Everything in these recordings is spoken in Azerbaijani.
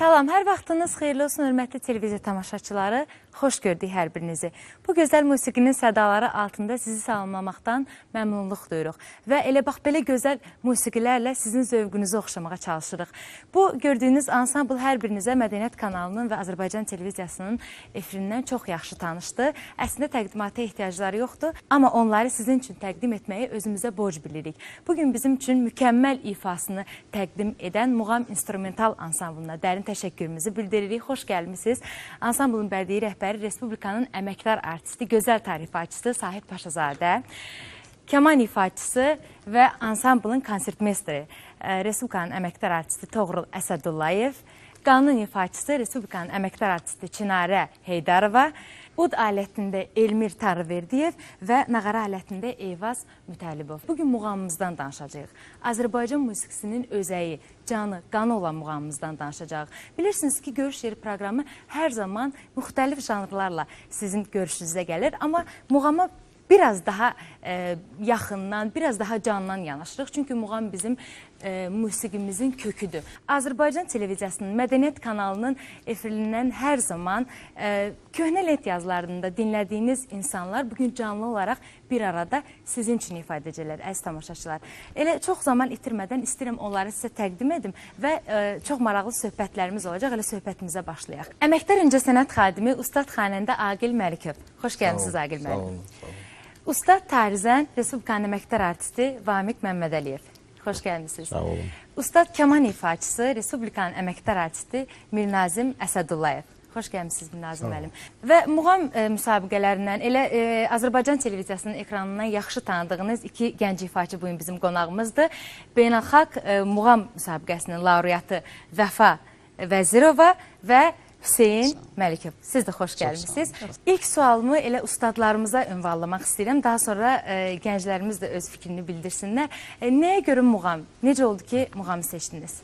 Salam, hər vaxtınız xeyirli olsun, hörmətli televiziya tamaşaçıları. Xoş gördük hər birinizi. Bu gözəl musiqinin sədaları altında sizi salamlamaqdan məmnunluq duyuruq. Və elə bax, belə gözəl musiqilərlə sizin zövqünüzü oxşamağa çalışırıq. Bu gördüyünüz ansambl hər birinizə Mədəniyyət kanalının və Azərbaycan televiziyasının efirindən çox yaxşı tanışdır. Əslində təqdimata ehtiyacları yoxdur, amma onları sizin üçün təqdim etməyi özümüzə borc bilirik. Bugün bizim üçün mükəmməl ifasını təqdim edən Muğam instrumental ansamblına dərin təşəkkürümüzü bildiririk. Xoş gəlmişsiniz. Ansamblın bədii rəhbəri Respublikanın əməkdar artisti, gözəl tarifaçısı Sahib Paşazadə, keman ifaçısı və ansamblın konsertmestri Respublikanın əməkdar artisti Toğrul Əsədullayev, qanun ifaçısı Respublikanın əməkdar artisti Çinarə Heydarova, ud alətində Elmir Tarıverdiyev və nağara alətində Eyvaz Mütəllibov. Bugün muğamımızdan danışacağıq. Azərbaycan musiqisinin özəyi, canı, qanı olan muğamımızdan danışacağıq. Bilirsiniz ki, Görüş Yeri proqramı hər zaman müxtəlif janrlarla sizin görüşünüzə gəlir, amma muğama biraz daha yaxından, biraz daha candan yanaşırıq. Çünki muğam bizim musiqimizin köküdür. Azərbaycan televiziyasının Mədəniyyət kanalının efirindən hər zaman köhnə lent yazılarında dinlədiyiniz insanlar bugün canlı olaraq bir arada sizin üçün ifadə edəcəklər, əziz tamaşaçılar. Elə çox zaman itirmədən istəyirəm onları sizə təqdim edim və çox maraqlı söhbətlərimiz olacaq. Elə söhbətimizə başlayaq. Əməkdar incəsənət xadimi, ustad xanəndə Aqil Məlikov. Xoş gəlmişsiniz Aqil Məlikov. Sağ olun. Ustad tarizən Respublikanın əməkdar artisti Vamiq Məmmədəliyev. Xoş gəlmişsiniz. Sağ olun. Ustad keman ifaçısı Respublikanın əməkdar artisti Mirnazim Əsədullayev. Xoş gəlmişsiniz Mirnazim müəllim. Və muğam müsabiqələrindən, elə Azərbaycan televiziyasının ekranından yaxşı tanıdığınız iki gənc ifaçı bugün bizim qonağımızdır. Beynəlxalq muğam müsabiqəsinin laureatı Vəfa Vəzirova və Hüseyin Məlikov. Siz də xoş gəlmişsiniz. İlk sualımı elə ustadlarımıza ünvanlamaq istəyirəm. Daha sonra gənclərimiz də öz fikrini bildirsinlər. Nəyə görə muğam? Necə oldu ki, muğamı seçdiniz?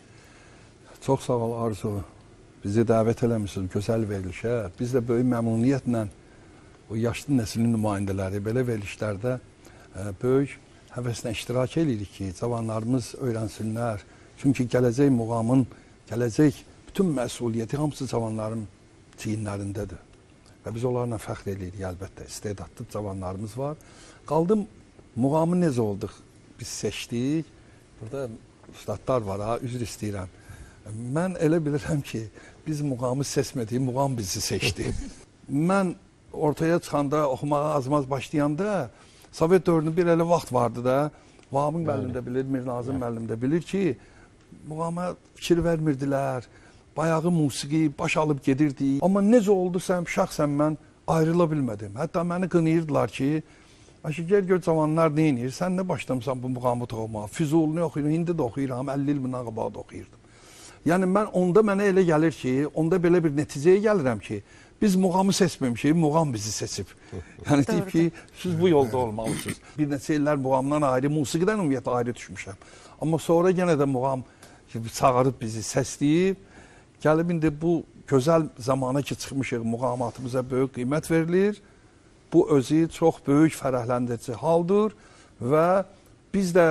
Çox sağ ol Arzu. Bizi dəvət eləmişsiniz gözəl verilişə. Biz də böyük məmnuniyyətlə o yaşlı nəslin nümayəndələri belə verilişlərdə böyük həvəslə iştirak edirik ki, cavanlarımız öyrənsinlər. Çünki gələcək muğamın, gələcək bütün məsuliyyəti hamısı cavanların çiyinlərindədir. Və biz onlarla fəxr edirik, əlbəttə. İstedadlı cavanlarımız var. Qaldım, muğamı necə olduq? Biz seçdik. Burada ustadlar var, üzr istəyirəm. Mən elə bilirəm ki, biz muğamı seçmədik, muğam bizi seçdi. Mən ortaya çıxanda, oxumağa azmaz başlayanda, Sovet dövrünün bir elə vaxt vardı da, Vamiq müəllim də bilir, Mirnazim müəllim də bilir ki, muğama fikir vermirdilər. Bayağı musiqi baş alıb gedirdi. Amma necə oldusa, şəxsən mən ayrıla bilmədim. Hətta məni qınayırdılar ki, gör cavanlar nə edir? Sən nə başlamısan bu muğamı toxumağa? Füzulunu oxuyuram, indi də oxuyuram, 50 il bundan qabaq da oxuyurdum. Yəni onda mənə elə gəlir ki, onda belə bir nəticəyə gəlirəm ki, biz muğamı seçməmişik, muğam bizi seçib. Yəni deyib ki, siz bu yolda olmalısınız. Bir neçə illər muğamdan ayrı, musiqidən ümumiyyətlə ayrı düşmüşəm. Amma sonra yenə də muğam çağırıb bizi səsləyib. Gəlib indi bu gözəl zamana ki, çıxmışıq, muğamatımıza böyük qiymət verilir. Bu özü çox böyük fərəhləndirici haldır və biz də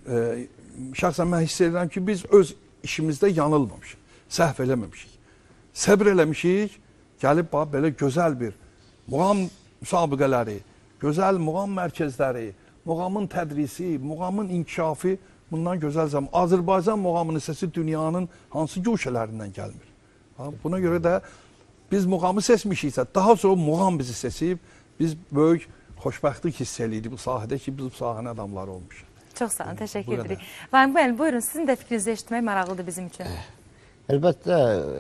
şəxsən mən hiss edirəm ki, biz öz işimizdə yanılmamışıq, səhv eləməmişik. Səbr eləmişik, gəlib belə gözəl bir muğam müsabiqələri, gözəl muğam mərkəzləri, muğamın tədrisi, muğamın inkişafı bundan gözəl zaman. Azərbaycan muğamının səsi dünyanın hansı güşələrindən gəlmir. Buna görə də biz muğamı seçmişiksə, daha sonra muğam bizi seçib, biz böyük xoşbəxtlik hiss edirik bu sahədə ki, biz bu sahənin adamları olmuşuq. Çox sağ olun, təşəkkür edirik. Vamiq müəllim, buyurun, sizin də fikrinizi eşitmək maraqlıdır bizim üçün. Əlbəttə,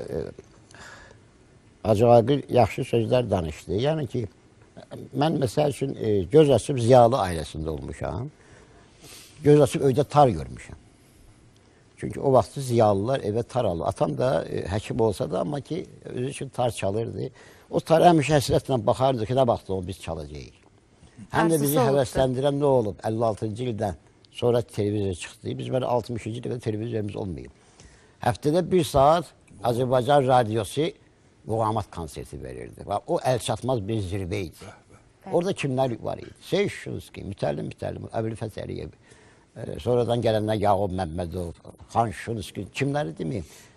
Hacı Aqil yaxşı sözlər danışdı. Yəni ki, mən məsəl üçün göz açıb ziyalı ailəsində olmuşam. Göz açıb öydə tar görmüşəm. Çünki o vaxtı ziyalılar evə tar alır. Atam da həkim olsa da, amma ki, özü üçün tar çalırdı. O tar həmişə həsrətlə baxardı ki, nə vaxt o biz çalacağıq. Həm də bizi həvəsləndirən nə olub? 56-cı ildən sonra televizor çıxdı. Biz belə 60-cı ildə televizorumuz olmayıb. Həftədə bir saat Azərbaycan radiosu muğamat konserti verirdi. O əlçatmaz bir zirvə idi. Orada kimlər var idi? Seyid Şunski, Mütəllim, Əbülfət Əliyev, sonradan gələnlər Yağub Məmmədov, Xan Şunski, kimləri deməyim?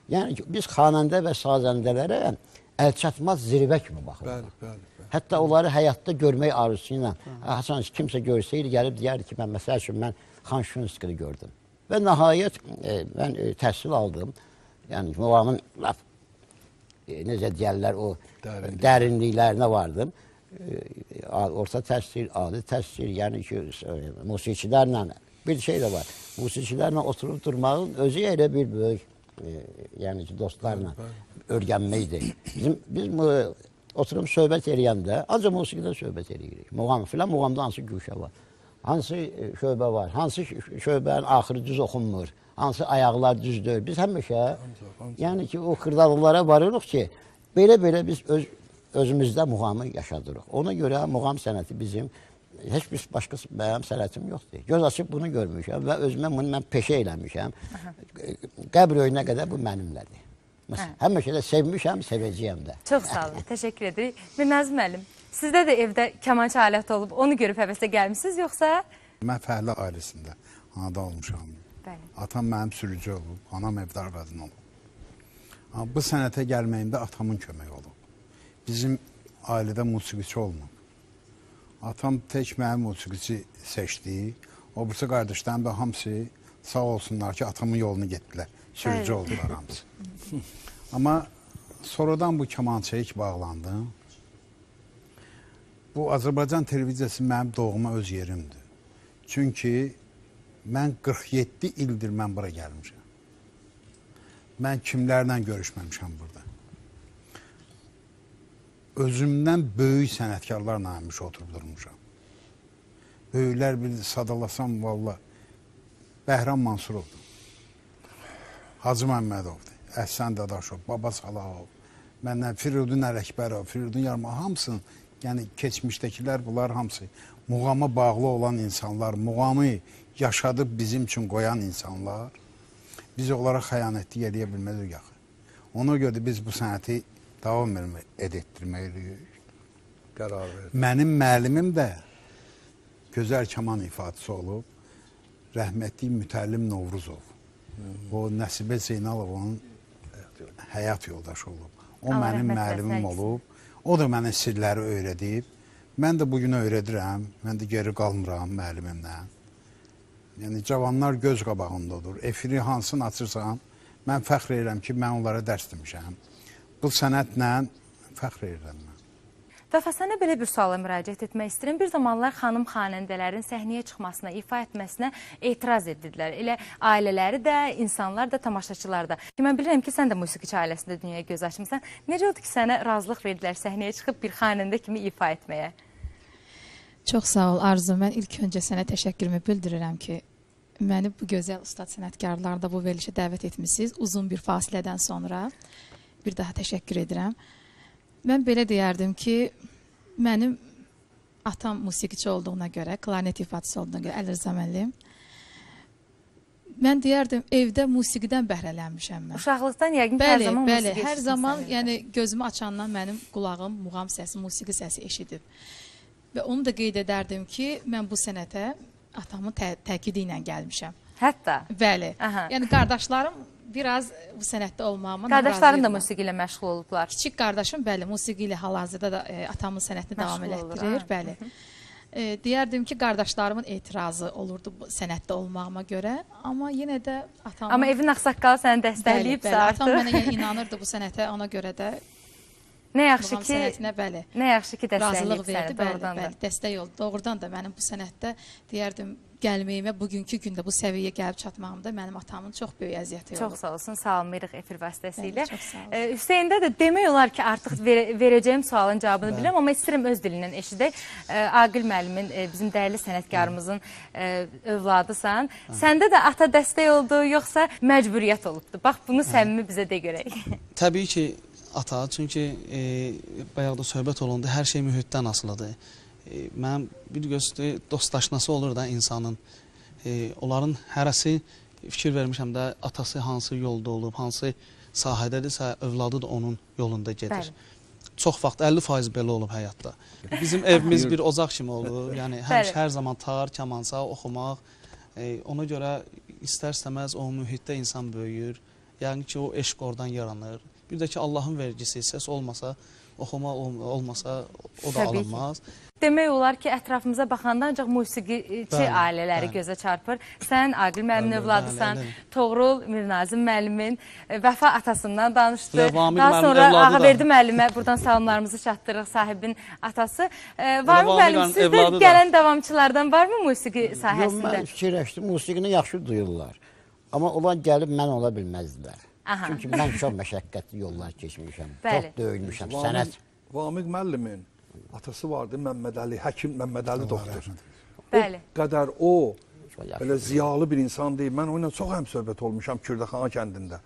Yəni ki, biz xanəndə və sazəndələrə əlçatmaz zirvə kimi baxırıq. Bəli. Hətta onları həyatda görmək arzusu ilə, Hasan kimsə görsəydi, gəlib deyərdi ki, mən məsəl üçün mən Xan Şunskini gördüm. Və nəhayət mən təhsil aldım. Yəni muğamın necə deyərlər, o dərinliklərinə vardım. Orta təhsil, ali təhsil, yəni ki, musiqiçilərlə bir şey də var. Musiqiçilərlə oturub durmağın özü elə bir böyük, yəni ki, dostlarla öyrənməkdir. Biz oturup söhbət eləyəndə, ancaq musiqidən söhbət eləyirik. Muğam filan, muğamda hansı güşə var, hansı şöbə var, hansı şöbənin axırı düz oxunmur, hansı ayaqlar düz deyil. Biz həmişə, yəni ki, o xırdalıqlara varırıq ki, belə biz özümüzdə muğamı yaşadırıq. Ona görə muğam sənəti bizim, heç bir başqa mənim sənətim yoxdur. Göz açıb bunu görmüşəm və özümə bunu mən peşə eləmişəm. Qəbr öyünə qədər bu mənimlədir. Həmişə də sevmişəm, sevəcəyəm də. Çox sağ olun, təşəkkür edirik. Mirnazım müəllim, sizdə də evdə kamança aləti olub, onu görüb həvəsə gəlmişsiniz, yoxsa? Mən fəhlə ailəsində anada olmuşam. Bəli. Atam mənim sürücü olub, anam evdar qadın olub. Amma bu sənətə gəlməyimdə atamın köməyi olub. Bizim ailədə musiqiçi olmur. Atam tək mənim musiqiçi seçdi. O birisi qardaşlarım da hamısı sağ olsunlar ki, atamın yolunu getdilər. Sürücü oldular hamısı. Amma sonradan bu kamançaya ki bağlandım. Bu Azərbaycan televiziyası mənim doğuma öz yerimdir. Çünki mən 47 ildir mən bura gəlmişəm. Mən kimlərlə görüşməmişəm burada. Özümdən böyük sənətkarlarla həmişə oturub durmuşam. Böyüklər bir sadalasam valla Bəhram Mansurovdur, Hacı Məmmədovdur, Əhsən Dadaşov, Baba Salahov, məndən Firidun Ələkbərov, Firidun Yarma, hamısının, yəni keçmişdəkilər bunlar hamısı muğama bağlı olan insanlar, muğamı yaşadıb bizim üçün qoyan insanlar, biz onlara xəyanətlik eləyə bilmədik yaxı. Ona görə biz bu sənəti davam etdirməliyik. Qərar verdim. Mənim müəllimim də gözəl kaman ifadəsi olub, rəhmətli Mütəllim Novruzov. O Nəsibə Zeynalovun həyat yoldaşı olub. O mənim müəllimim olub. O da mənə sirləri öyrədib. Mən də bugün öyrədirəm. Mən də geri qalmıram müəllimimlə. Yəni cavanlar göz qabağındadır. Efiri hansını açırsan, mən fəxr edirəm ki, mən onlara dərs demişəm. Bu sənətlə fəxr edirəm mən. Vəfa, sənə belə bir suala müraciət etmək istəyirəm. Bir zamanlar xanım xanəndələrin səhnəyə çıxmasına, ifa etməsinə etiraz edirdilər. Elə ailələri də, insanlar da, tamaşaçılar da. Mən bilirəm ki, sən də musiqiçi ailəsində dünyaya göz açmısan. Necə oldu ki, sənə razılıq verdilər səhnəyə çıxıb bir xanəndə kimi ifa etməyə? Çox sağ ol Arzu. Mən ilk öncə sənə təşəkkürümü bildirirəm ki, məni bu gözəl ustad sənətkarlarda bu verilişə dəvət etmişsiniz. Uzun bir fasilədən sonra bir daha təşəkkür edirəm. Mən belə deyərdim ki, mənim atam musiqiçi olduğuna görə, klarnet ifadəsi olduğuna görə, Əli Rza müəllim, mən deyərdim, evdə musiqidən bəhrələnmişəm mən. Uşaqlıqdan yəqin ki, hər zaman musiqi eşitmişsən. Hər zaman, yəni gözümü açandan mənim qulağım muğam səsi, musiqi səsi eşidib. Və onu da qeyd edərdim ki, mən bu sənətə atamın təkidi ilə gəlmişəm. Hətta? Bəli. Aha. Yəni qardaşlarım biraz bu sənətdə olmağıma qardaşlarım da musiqi ilə məşğul olublar. Kiçik qardaşım, bəli, musiqi ilə hal-hazırda da atamın sənətini davam elətdirir, bəli. Deyərdim ki, qardaşlarımın etirazı olurdu bu sənətdə olmağıma görə, amma yenə də atamın... Amma evin axsaqqalı səni dəstəkləyibsə artıq. Atam mənə inanırdı bu sənətə, ona görə də nə yaxşı muğam ki, sənətinə, bəli, nə yaxşı ki, razılıq dəstəkləyib verdi, səni, doğrudan da. bəli, dəstək oldu. Doğrudan da mənim bu sənətdə deyərdim, gəlməyimə, bugünkü gündə bu səviyyəyə gəlib çatmağımda mənim atamın çox böyük əziyyəti olub. Çox sağ olsun, salamlayırıq efir vasitəsilə. Çox sağ olun. Hüseyndə də demək olar ki, artıq verəcəyim sualın cavabını bilirəm, amma istəyirəm öz dilindən eşidək. Aqil müəllimin, bizim dəyərli sənətkarımızın övladısan. Səndə də ata dəstək oldu, yoxsa məcburiyyət olubdu? Bax, bunu səmimi bizə de görək. Təbii ki, ata, çünki bayaqda söhbət olundu, hər şey mühitdən asılıdır. Mənim bir gözlü dostdaşnası olur da insanın. Onların hərəsi fikir vermişəm də atası hansı yolda olub, hansı sahədədirsə, övladı da onun yolunda gedir. Bəli. Çox vaxt 50% belə olub həyatda. Bizim evimiz bir ocaq kimi olur. Yəni hər zaman tar, kamança, oxumaq. Ona görə istər-istəməz o mühitdə insan böyüyür. Yəni ki, o eşq oradan yaranır. Bir də ki, Allahın vergisi, səs olmasa, oxuma olmasa o da Təbii ki. alınmaz. Demək olar ki, ətrafımıza baxanda ancaq musiqiçi Bəli, ailələri bəli. gözə çarpır. Sən Aqil müəllimin Bəli, övladısan, bəli, bəli. Toğrul Mirnazim müəllimin Vəfa atasından danışdı. Və Vamik Daha müəllimin sonra övladı da. Ağaverdi müəllimə buradan salamlarımızı çatdırırıq, sahibin atası. Vamik Vamik müəllim, müəllimin siz də övladı da. gələn davamçılardan varmı musiqi Yox, sahəsində? mən fikirləşdim, musiqini yaxşı duyurlar. Amma onlar gəlib mən ola bilməzdilər. Aha. Çünki mən çox məşəqqətli yollar keçmişəm. Bəli. Çox döyülmüşəm. Sənət. Vamik müəllimin atası vardı, Məmməd Əli, həkim Məmməd Əli doktor. Bəli. O qədər o Çox yaxşı. belə ziyalı bir insan deyil. Mən onunla çox həmsöhbət olmuşam Kürdəxana kəndində.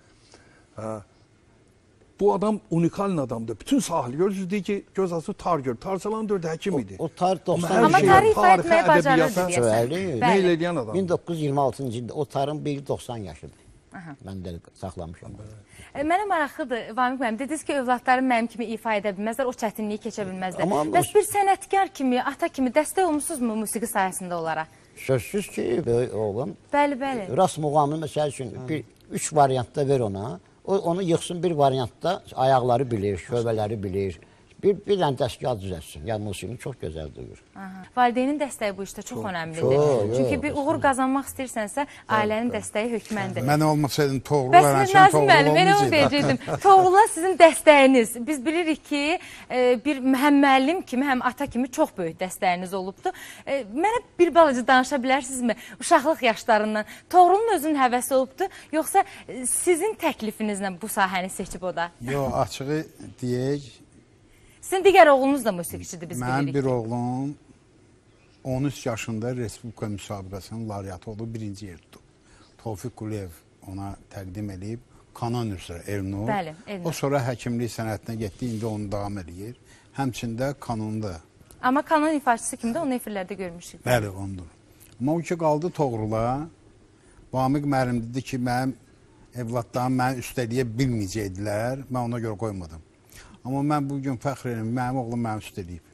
Bu adam unikal adamdır. Bütün sahili görürsünüz, deyir ki, göz açı tar gör. Tarçalan dördü həkim idi. O tarix Amma 90 hər Amma şey, tarix ifa tarixə, etməyi bacarırdı ədəbiyyata deyəsən. Bəli. Meyl edən adam. 1926-cı ildə o tarın biri 90 yaşıdır. Mən də saxlamışam. Mənə maraqlıdır, Vamik müəllim, dediniz ki, övladlarım mənim kimi ifa edə bilməzlər, o çətinliyi keçə bilməzlər. Amma Bəs bir sənətkar kimi, ata kimi dəstək olmuşsunuzmu musiqi sayəsində onlara? Sözsüz ki, böyük oğlum Bəli, bəli. rast muğamını məsəl üçün bir 3 variantda ver ona. O onu yıxsın bir variantda ayaqları bilir, şöbələri bilir. Bir dənə dəstgah düzəltsin. Yəni musiqini çox gözəl duyur. Aha. Valideynin dəstəyi bu işdə çox önəmlidir. çox, Çünki yox, bir uğur qazanmaq istəyirsənsə, ailənin dəstəyi hökməndir. Mən olmasaydım Toğrul Bəs Ərənşin Nazım Toğrul müəllim, elə onu olmayacaqdı. deyəcəkdim. Toğrula sizin dəstəyiniz. Biz bilirik ki, bir həm müəllim kimi, həm ata kimi çox böyük dəstəyiniz olubdu. Mənə bir balaca danışa bilərsinizmi uşaqlıq yaşlarından? Toğrulun özünün həvəsi olubdu, yoxsa sizin təklifinizlə bu sahəni seçib o da? Yox, açığı deyək, Sizin digər oğlunuz da musiqiçidir, biz mənim bilirik. bir oğlum 13 yaşında Respublika müsabiqəsinin laureatı oldu, birinci yer tutdu. Tofiq Quliyev ona təqdim edib, kanon üzrə Elnur. Bəli, Elnur. O sonra həkimlik sənətinə getdi, indi onu davam edir. Həmçində kanonda. Amma kanon ifaçısı kimdir, onu efirlərdə görmüşük. Bəli, ondur. Amma o ki qaldı Toğrula. Vamik müəllim dedi ki, mənim evlatlarım məni üstəliyə bilməyəcəkdilər. Mən ona görə qoymadım. Amma mən bugün fəxr edirəm, mənim oğlum məni üstələyib.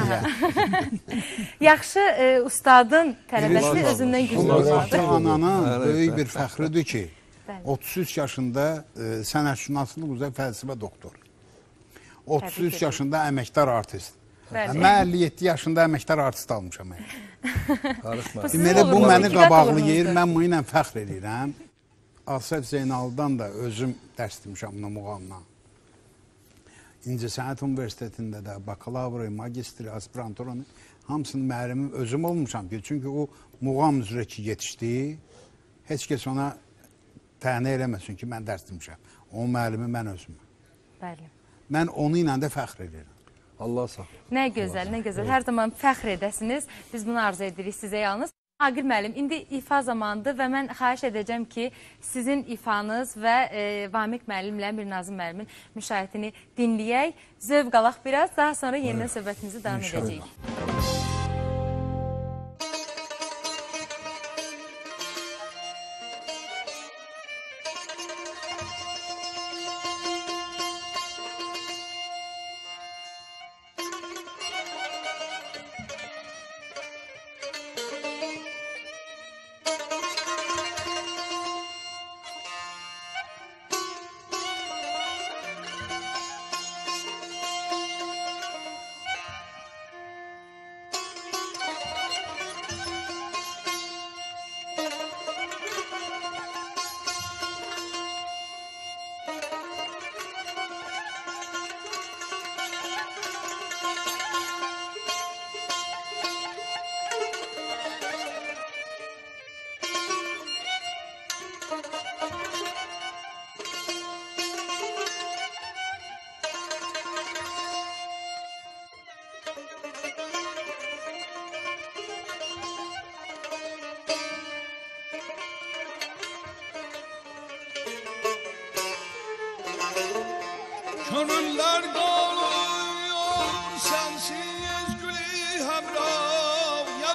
Yaxşı ustadın tələbəsi Biri var. özündən güclü Allah olmalıdır. Ata ananın Evet, böyük evet. bir fəxridir ki, Bəli. 33 yaşında sənətşünaslıq üzrə fəlsəfə doktoru. 33 ki. yaşında əməkdar artist. Bəli. Mən 57 yaşında əməkdar artist almışam. Sizin Deməli, bu uğurunuz, məni iqbal qabaqlayır, uğurunuzdur. mən bu ilə fəxr edirəm. Asaf Zeynaldan da özüm dərs demişəm buna muğamla. İncəsənət Universitetində də bakalavri, magistri, aspiranturanı hamısının müəllimim özüm olmuşam ki, çünki o muğam üzrə ki yetişdi, heç kəs ona tənə eləməsin ki, mən dərs demişəm. O müəllimi mən özüm. Bəli. Mən onu ilə də fəxr edirəm. Allah sağ. Nə gözəl, nə gözəl. Hər zaman fəxr edəsiniz. Biz bunu arzu edirik sizə yalnız. Aqil müəllim, indi ifa zamanıdır və mən xahiş edəcəm ki, sizin ifanız və Vamik müəllimlə Mirnazim müəllimin müşayiətini dinləyək, zövq alaq biraz, daha sonra yenidən söhbətimizi davam edəcəyik. Gönüller doluyor sensiz gülü hemrav ya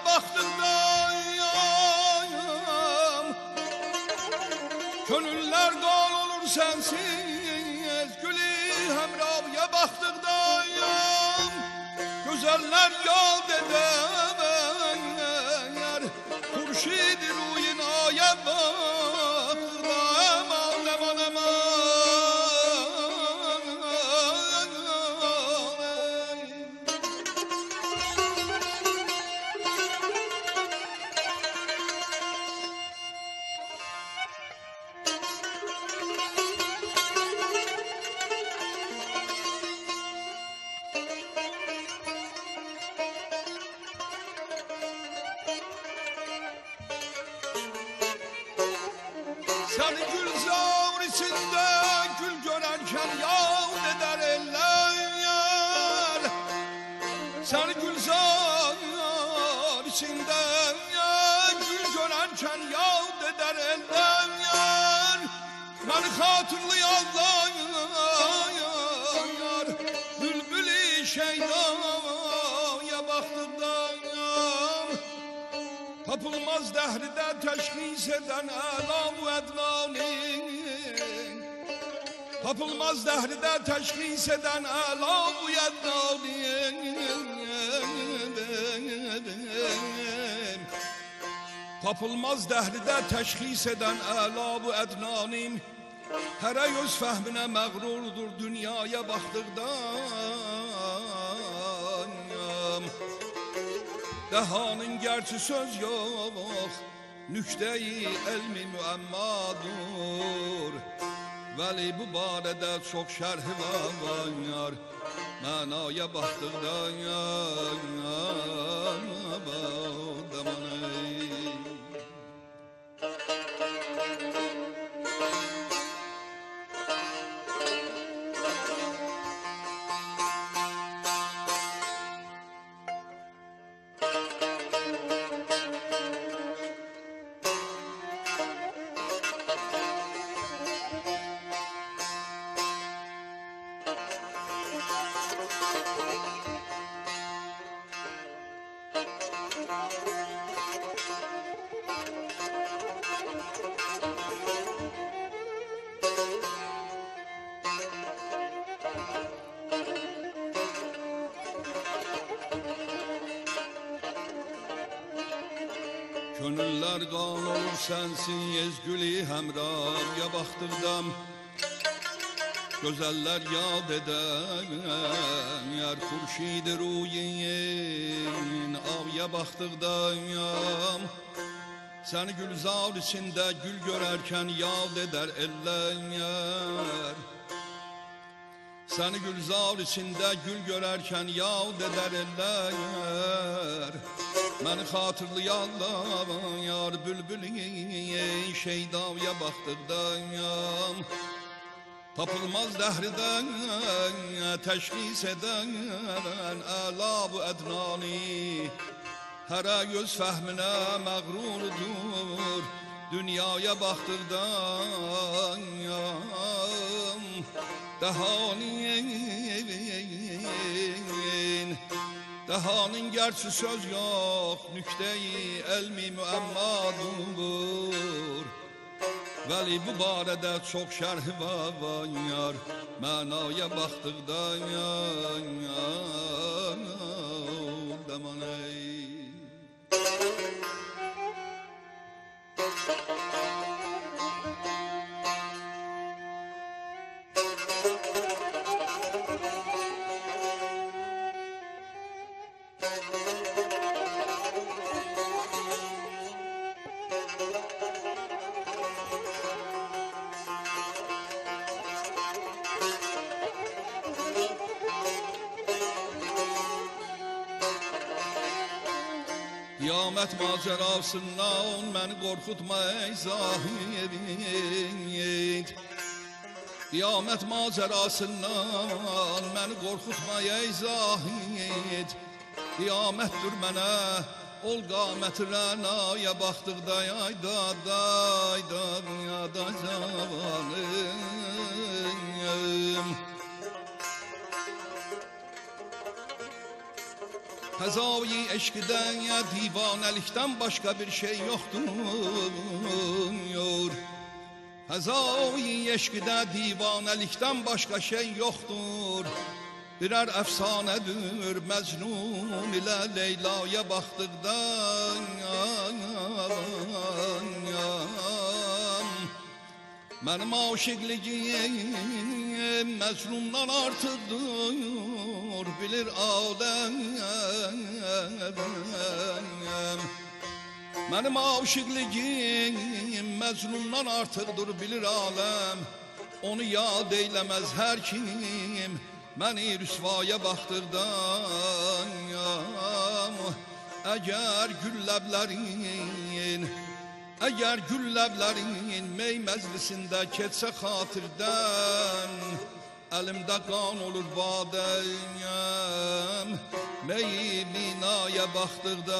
baktığındayım. Gönüller dolur sensiz gülü hemrav ya baktığındayım. Güzeller yol dedeler Kurşid-i ruyin aya baktığım. Aman aman aman Seni gülzar içinde gül görerken yad eder eller. Seni gülzar içinde gül görerken yad eder eller. Beni hatırlayanlar bülbül-i şeydaya baktığımdan tapılmaz dəhride teşhis eden əlam-ı ednanin. Tapılmaz dəhride teşhis eden əlam-ı ednanin. Tapılmaz dəhride teşhis eden əlam-ı ednanin. Hərə öz fəhminə məğrurdur dünyaya baxdıqdan. Dəhanın gerçi söz yok, nükte-i elmi müemmadur. Vəli bu barədə çox şərhi var, mənaya baxdıqdan Gönüller qan olur sensin yezgülü həmraya baxdıqdam. Gözeller yad eder yer kurşid ruyin ağya baxdıqdam. Seni gülzar içinde gül görerken yad eder eller. Seni gülzar içinde gül görerken yad eder eller. Məni xatırlayanlar yar bülbülü şeydaya baxdıqdan. Tapılmaz dəhrdən təşxis edən əla-bu ədnani. Hərə göz fəhminə məğrurdur dünyaya baxdıqdan. Dəhanın gerçi söz yok, nükte-i elmi müemmadur. Vəli bu barədə çox şərhi var, mənaya baxdıqdan dəmaney. Qiyamət macerasından məni qorxutma ey zahid. Qiyamət macerasından məni qorxutma ey zahid. Qiyamətdir mənə ol qamət rənaya baxdıqda yayda zavalım. Həzavi eşqdən ya divanəlikdən başqa bir şey yoxdur. Həzavi eşqdə divanəlikdən başqa şey yoxdur. Birər əfsanədir Məcnun ilə Leylaya baxdıqdan. Mənim aşiqligim Məcnundan artıqdır, bilir aləm. Mənim aşiqligim Məcnundan artıqdır, bilir aləm. Onu yad eyləməz hər kim, məni rüsvaya baxdırdan. Əgər gülləblərin, Eğer gülləblərin mey məclisində keçsə xatirdən, əlimdə qan olur badəyəm, meyi binaya baxdıqda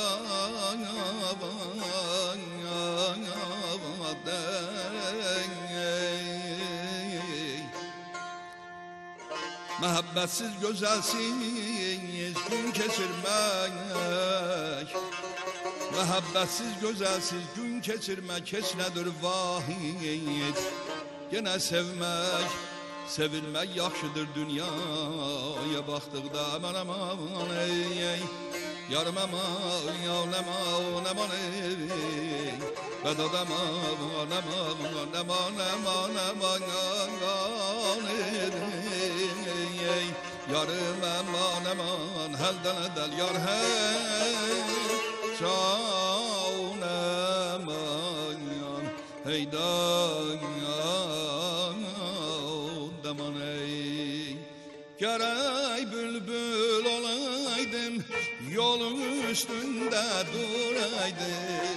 Məhəbbətsiz gözəlsiz gün keçirmək, məhəbbətsiz gözəlsiz gün keçirmək heç nədir vahid. Yenə sevmək, sevilmək yaxşıdır dünyaya baxdıqda. Aman aman ey, yarım aman, aman aman ey, bədad aman, aman aman aman aman ey, yarım aman aman, həldən ədəl yar hey, şan aman heydan daman ey. Gerek bülbül olaydım, yolun üstünde duraydım.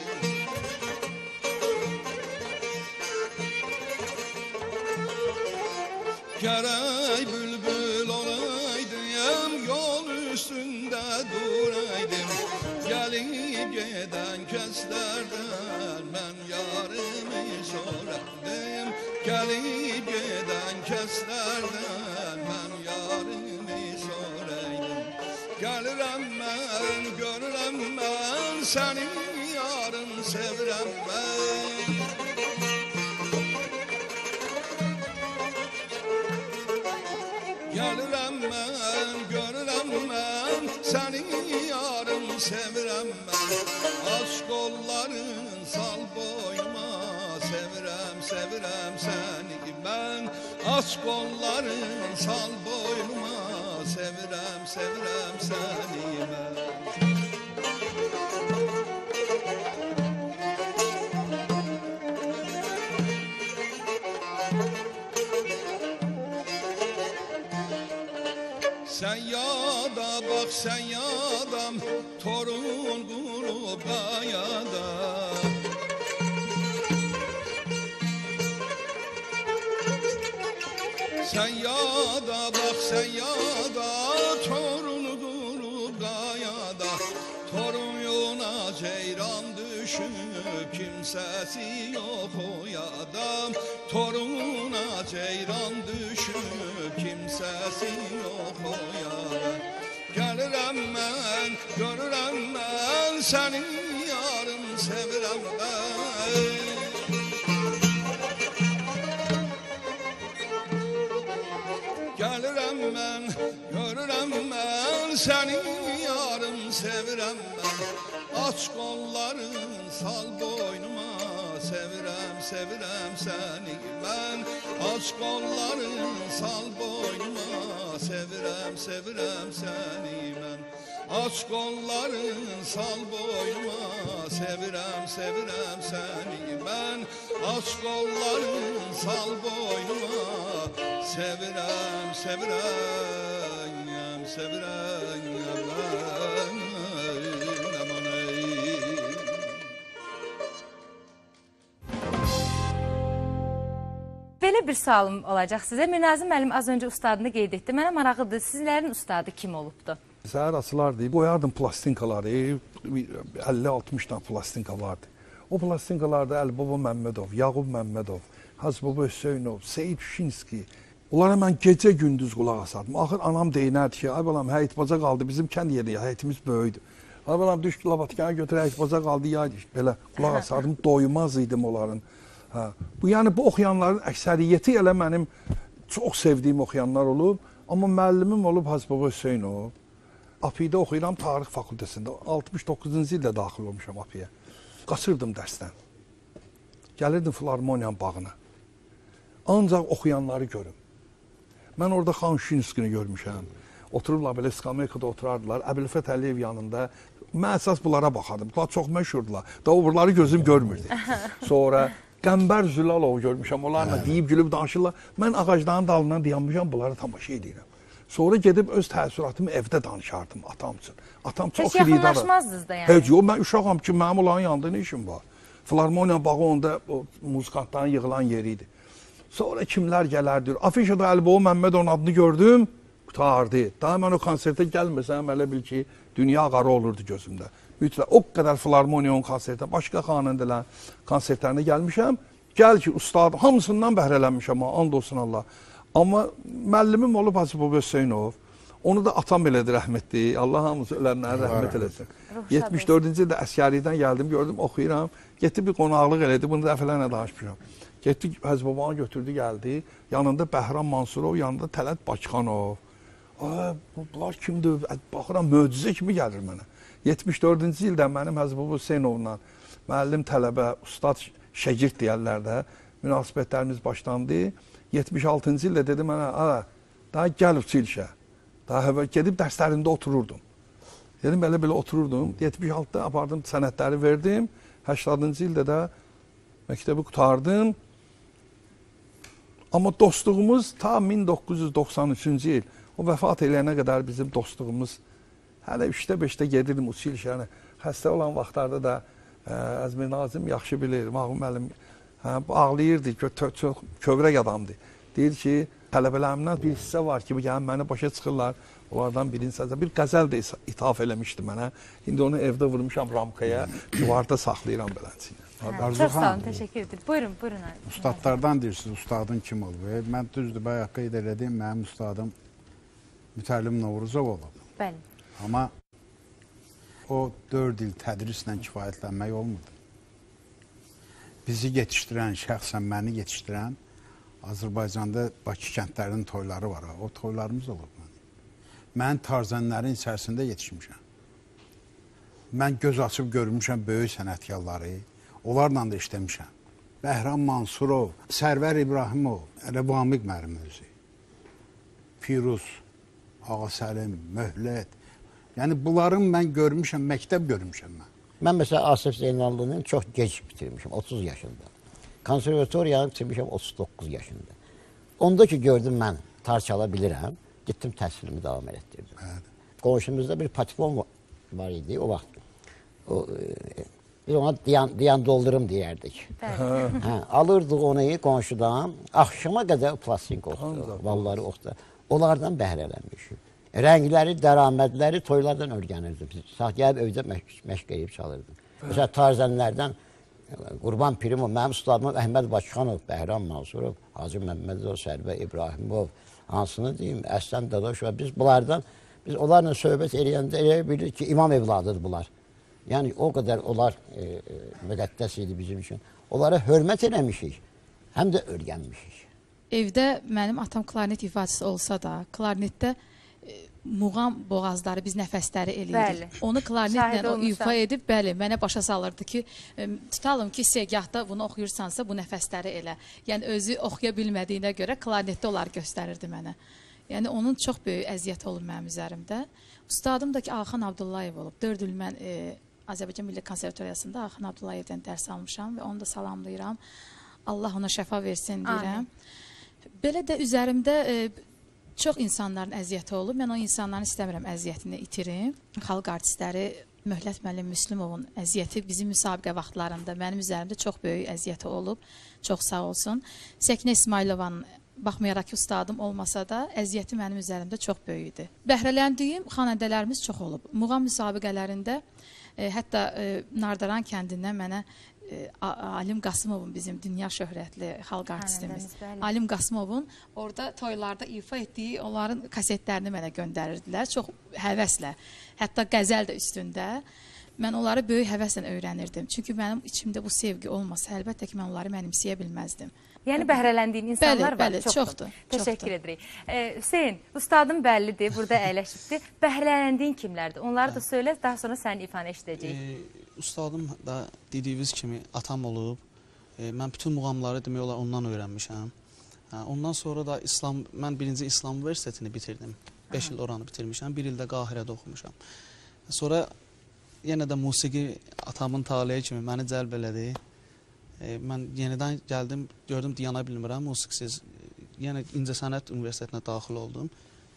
Gerek bülbül olaydım, yol üstünde duraydım. Gelip giden keslerden ben yarımı soraydım. Gelip giden keslerden ben yarımı soraydım. Gelirem ben, görürem ben, senin yarın sevirem ben. Gelirem ben, görürem ben, senin yarın sevirem ben. Aç kolların sal boynuma, sevirem, sevirem seni ben. Aç kolların sal boynuma, sevirem, sevirem seni ben. Sen yada bak sen yadam, torun kurup kayada. Sen yada bak sen yada, torun kurup kayada. Torun yoluna ceyran düşüp kimsesi yok o yadam. Toruna ceyran düşüp kimsesi yok o yadam. Gelirem ben, görürem ben, senin yarın sevirem ben. Gelirem ben, görürem ben, senin yarın sevirem ben. Aç kolların sal boynuma, sevirem, sevirem seni ben. Aç kolların sal boynuma, sevirem, sevirem seni ben. Aç kolların sal boynuma, sevirem, sevirem seni ben. Aç kolların sal boynuma, sevirem, sevirem, sevirem ben. Aman ey. Belə bir sualım olacaq sizə. Münazim müəllim az öncə ustadını qeyd etdi. Mənə maraqlıdır, sizlərin ustadı kim olubdu? Səhər açılardı, qoyardım plastinkaları, 50-60 tane plastinka vardı. O plastinkalarda Əlibaba Məmmədov, Yağub Məmmədov, Hacıbaba Hüseynov, Seyid Şinski. Onlara mən gecə-gündüz qulaq asardım. Axır anam deyinərdi ki, ay balam həyət baca qaldı, bizim kənd yeri, həyətimiz böyüdü. Ay balam düşdü Labatkana götür, həyət baca qaldı, yay belə qulaq asardım, doymaz idim onların. Bu yəni bu oxuyanların əksəriyyəti elə mənim çox sevdiyim oxuyanlar olub. Amma müəllimim olub Hacıbaba Hüseynov. APİ'də oxuyuram tarix fakültəsində. 69-cu ildə daxil olmuşam APİ'yə. Qaçırdım dərsdən. Gəlirdim Filarmoniyanın bağına. Ancaq oxuyanları görüm. Mən orada Xan Şinskini görmüşəm. Otururlar belə skameykada oturardılar. Əbülfət Əliyev yanında. Mən əsas bunlara baxardım. Bunlar çox məşhurdular. Da o buraları gözüm görmürdü. Sonra Qəmbər Zülalovu görmüşəm. Onlarla deyib gülüb danışırlar. Mən ağacların dalından dayanmışam, bunları tamaşa edirəm. Sonra gedib öz təəssüratımı evdə danışardım atam üçün. Atam çox Heç yaxınlaşmazdınız da yəni? Heç yox, mən uşağam ki, mənim onların yanında nə işim var? Filarmoniya bağı onda o muzikantların yığılan yeri idi. Sonra kimlər gələrdi? Afişada Əlibolu Məmmədovun adını gördüm, qutardı. Daha mən o konsertə gəlməsəm, elə bil ki, dünya qara olurdu gözümdə. Mütləq o qədər Filarmoniyanın konsertə, başqa xanəndələrin konsertlərinə gəlmişəm. Gəl ki, ustad, hamısından bəhrələnmişəm, and olsun Allah. Amma müəllimim olub Hacı Baba Hüseynov. Onu da atam elədi rəhmətli. Allah hamısı ölənlərə rəhmət eləsin. 74-cü ildə əskərilikdən gəldim, gördüm, oxuyuram. Getdi bir qonaqlıq elədi, bunu dəfələrlə danışmışam. Getdi Hacı Babanı götürdü, gəldi. Yanında Bəhram Mansurov, yanında Tələt Bakıxanov. Bunlar kimdir? Baxıram, möcüzə kimi gəlir mənə. 74-cü ildə mənim Hacı Baba Hüseynovla müəllim tələbə, ustad şəgird deyərlər də, münasibətlərimiz başlandı. 76-cı ildə dedi mənə, daha gəl uçilşə. Daha gedib dərslərində otururdum. Dedim, belə otururdum. 76-da apardım, sənədləri verdim. 80-cı ildə də məktəbi qutardım. Amma dostluğumuz ta 1993-cü il, o vəfat eləyənə qədər bizim dostluğumuz hələ 3-də 5-də gedirdim uçilişə. Yəni, xəstə olan vaxtlarda da Əzmi Nazim yaxşı bilir, Mağum müəllim ağlayırdı, çox kövrək adamdır. Deyir ki, tələbələrimdən bir hissə var ki, məni başa çıxırlar, onlardan birini səzə. Bir qəzəl də ithaf eləmişdi mənə. İndi onu evdə vurmuşam ramkaya, divarda saxlayıram belənçiylə. Çox sağ olun, təşəkkür edir. Buyurun. Ustadlardan deyirsiniz, ustadın kim olub? Mən düzdür, bayaq qeyd elədim, mənim ustadım Mütəllim Novruzov olub. Bəli. Amma o 4 il tədrislə kifayətlənmək olmurdu. Bizi yetişdirən, şəxsən məni yetişdirən Azərbaycanda Bakı kəndlərinin toyları var. O toylarımız olub. Mən tarzənlərin içərisində yetişmişəm. Mən göz açıb görmüşəm böyük sənətkarları. Onlarla da işləmişəm. Bəhram Mansurov, Sərvər İbrahimov, Rəvamiq müəllim özü, Firuz, Ağa Səlim, Möhlət. Yəni bunların mən görmüşəm, məktəb görmüşəm mən. Mən məsələn Asif Zeynallının çox gec bitirmişəm, 30 yaşında. Konservatoriyanı bitirmişəm 39 yaşında. Onda ki gördüm mən tar çala bilirəm, gittim təhsilimi davam etdirdim. Qonşumuzda bir patifon var idi o vaxt. Biz ona diyan doldurum deyərdik. Alırdıq onu qonşudan, axşama qədər plastik oxudu, valları oxudu. Onlardan bəhrələnmişik. Rəngləri, dəramədləri toylardan öyrənirdim. Gəlib evdə məşq edib çalırdım. Məsələn, tarzənlərdən Qurban Pirimov, mənim ustadım Əhməd Bakıxanov, Bəhram Mansurov, Hacı Məmmədov, Sərvər İbrahimov, hansını deyim, Əslan Dadaşov. Biz bunlardan, biz onlarla söhbət eləyəndə elə bildik ki, imam evladıdır bunlar. Yəni, o qədər onlar müqəddəs idi bizim üçün. Onlara hörmət eləmişik, həm də öyrənmişik. Evdə mənim atam klarnet ifaçısı olsa da, klarnetdə muğam boğazları, biz nəfəsləri eləyirik. Onu klarnetlə o ifa edib, bəli, mənə başa salırdı ki, tutalım ki, segahda bunu oxuyursansa, bu nəfəsləri elə. Yəni, özü oxuya bilmədiyinə görə klarnetdə onlar göstərirdi mənə. Yəni, onun çox böyük əziyyəti olub mənim üzərimdə. Ustadım da ki, Axan Abdullayev olub. 4 il mən Azərbaycan Milli Konservatoriyasında Axan Abdullayevdən dərs almışam və onu da salamlayıram. Allah ona şəfa versin deyirəm. Belə də üzərimdə çox insanların əziyyəti olub. Mən o insanların istəmirəm əziyyətini itirim. Xalq artistləri Möhlət müəllim Müslümovun əziyyəti bizim müsabiqə vaxtlarında mənim üzərimdə çox böyük əziyyəti olub. Çox sağ olsun. Səkinə İsmailovanın baxmayaraq ki, ustadım olmasa da əziyyəti mənim üzərimdə çox böyük idi. Bəhrələndiyim xanədələrimiz çox olub. Muğam müsabiqələrində hətta Nardaran kəndindən mənə Alim Qasımovun bizim dünya şöhrətli xalq artistimiz. Alim Qasımovun orada toylarda ifa etdiyi onların kasetlərini mənə göndərirdilər. Çox həvəslə. Hətta qəzəl də üstündə. Mən onları böyük həvəslə öyrənirdim. Çünki mənim içimdə bu sevgi olmasa, əlbəttə ki, mən onları mənimsəyə bilməzdim. Yəni bəhrələndiyin insanlar var, çoxdur. Təşəkkür edirik. Hüseyin, ustadın bəllidir, burada əyləşibdir. Bəhrələndiyin kimlərdir? Onları da söylə, daha sonra sənin ifanı eşidəcəyik. Ustadım da dediyiniz kimi atam olub. Mən bütün muğamları demək olar ondan öyrənmişəm. Ondan sonra da mən 1-ci İslam Universitetini bitirdim. 5 il oranı bitirmişəm, 1 ildə Qahirədə oxumuşam. Sonra yenə də musiqi atamın taleyi kimi məni cəlb elədi. Mən yenidən gəldim, gördüm diyana bilmirəm, musiqisiz. Yəni İncəsənət Universitetinə daxil oldum.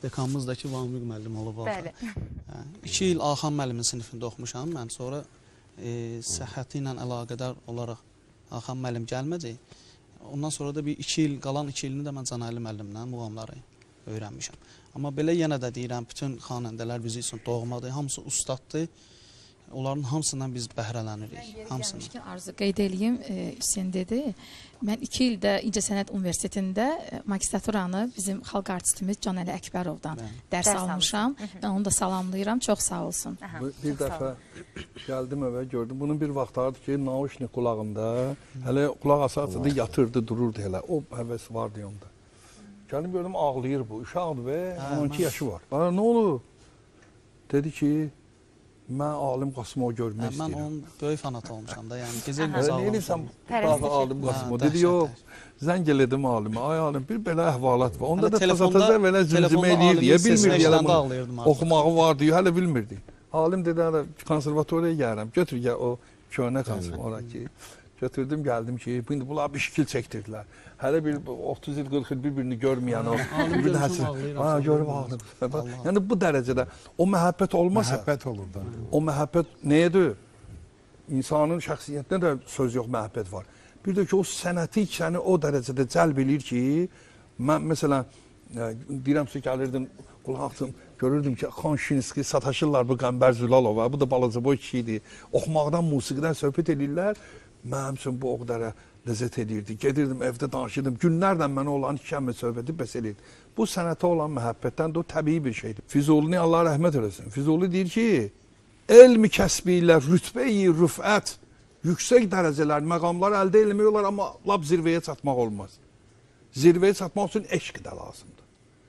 Dekanımızdakı Vamiq müəllim olub. 2 il Axan müəllimin sinifində oxumuşam mən. Sonra səhhəti ilə əlaqədar olaraq Hakan müəllim gəlmədi. Ondan sonra da bir 2 il, qalan 2 ilini də mən Canəli müəllimlə muğamları öyrənmişəm. Amma belə yenə də deyirəm, bütün xanəndələr bizi üçün doğmadır, hamısı ustaddır. Onların hamısından biz bəhrələnirik. Hamısından. Gəlmişkən Arzu qeyd edeyim, Hüseyn dedi. Mən 2 ildə İncəsənət Universitetində magistraturanı bizim xalq artistimiz Canəli Əkbərovdan dərs almışam. Mən onu da salamlayıram. Çox sağ olsun. Bir dəfə gəldim evə, gördüm. Bunun bir vaxtlardı ki, naushnik qulağında, hələ qulaq asardı, yatırdı, dururdu elə. O həvəs vardı onda. Gəldim gördüm, ağlayır bu. Uşaqdır və 12 yaşı var. Bana nə olur? Dedi ki, mən Alim Qasımov görmək istəyirəm. Mən onun böyük fanatı olmuşam da, yəni gecə gündüz Nə edirsən bağı Alim Qasımov? Dedi, yox, zəng elədim Alimə. Ay Alim, bir belə əhvalat var. Onda da taza-taza belə zümzümə eləyir deyə bilmirdi. Oxumağı var deyə, hələ bilmirdi. Alim dedi, hələ konservatoriyaya gəlirəm. Götür gəl o köhnə konservatoriya ki. Götürdüm, gəldim ki, bunlar bir şəkil çəkdirdilər. Hələ bir 30 il, 40 il bir-birini görməyən o. Bir də həsil. Görüb ağlayır. Yəni bu dərəcədə o məhəbbət olmasa. Məhəbbət olur da. O məhəbbət nədir? İnsanın şəxsiyyətində də söz yox, məhəbbət var. Bir də ki, o sənəti səni o dərəcədə cəlb eləyir ki, mən məsələn, deyirəm ki, gəlirdim, qulaqdım, görürdüm ki, Xan Şinski sataşırlar bu Qəmbər Zülalova, bu da balaca boy kişidir. Oxumaqdan, musiqidən söhbət edirlər. Mənim üçün bu o qədər ləzzət edirdi. Gedirdim, evdə danışırdım. Günlərlə mənə olan ikəmə söhbəti bəs edirdi. Bu sənətə olan məhəbbətdən də o təbii bir şeydir. Füzulini Allah rəhmət eləsin. Füzuli deyir ki, elmi kəsbi ilə rütbə-i rüfət, yüksək dərəcələr, məqamlar əldə eləmək olar, amma lap zirvəyə çatmaq olmaz. Zirvəyə çatmaq üçün eşq də lazımdır.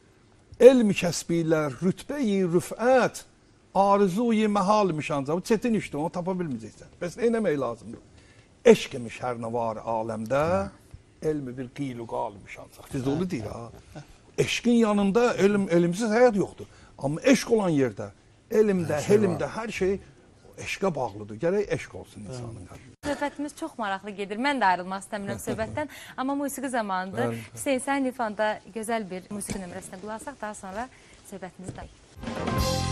Elmi kəsbi ilə rütbə-i rüfət, arzuyu məhalmiş ancaq. Bu çetin işdir, onu tapa bilməyəcəksən. Bəs nə eləmək lazımdır? Eşq imiş hər nə var aləmdə, elmi bir qiyl-u qalmış ancaq. Füzuli deyir, ha. Eşqin yanında elmsiz həyat yoxdur. Amma eşq olan yerdə, elmdə, helmdə hər şey eşqə bağlıdır. Gərək eşq olsun insanın qəlbində. Söhbətimiz çox maraqlı gedir. Mən də ayrılmaq istəmirəm söhbətdən. Amma musiqi zamanıdır. Hüseyn, sən Lifanda gözəl bir musiqi nömrəsinə qulaq asaq, daha sonra söhbətimizi dayanır.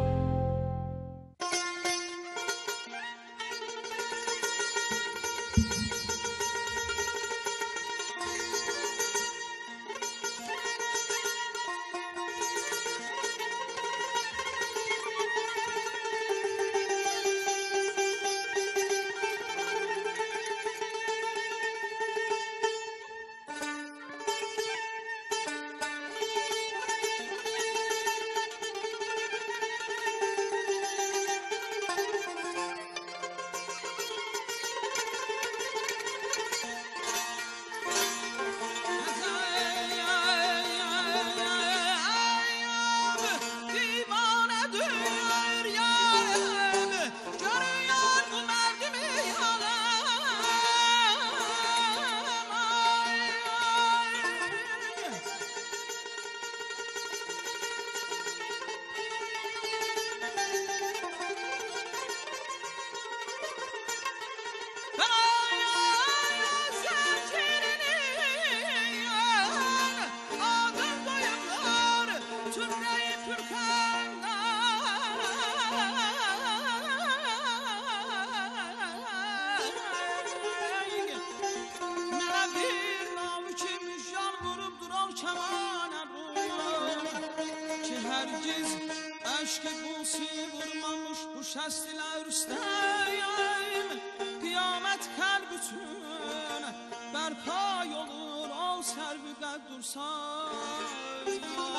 Aşkı bulsi vurmamış bu şəstilə üstəyim Qiyamət qəlb üçün bərpa olur o sərvi qəddursan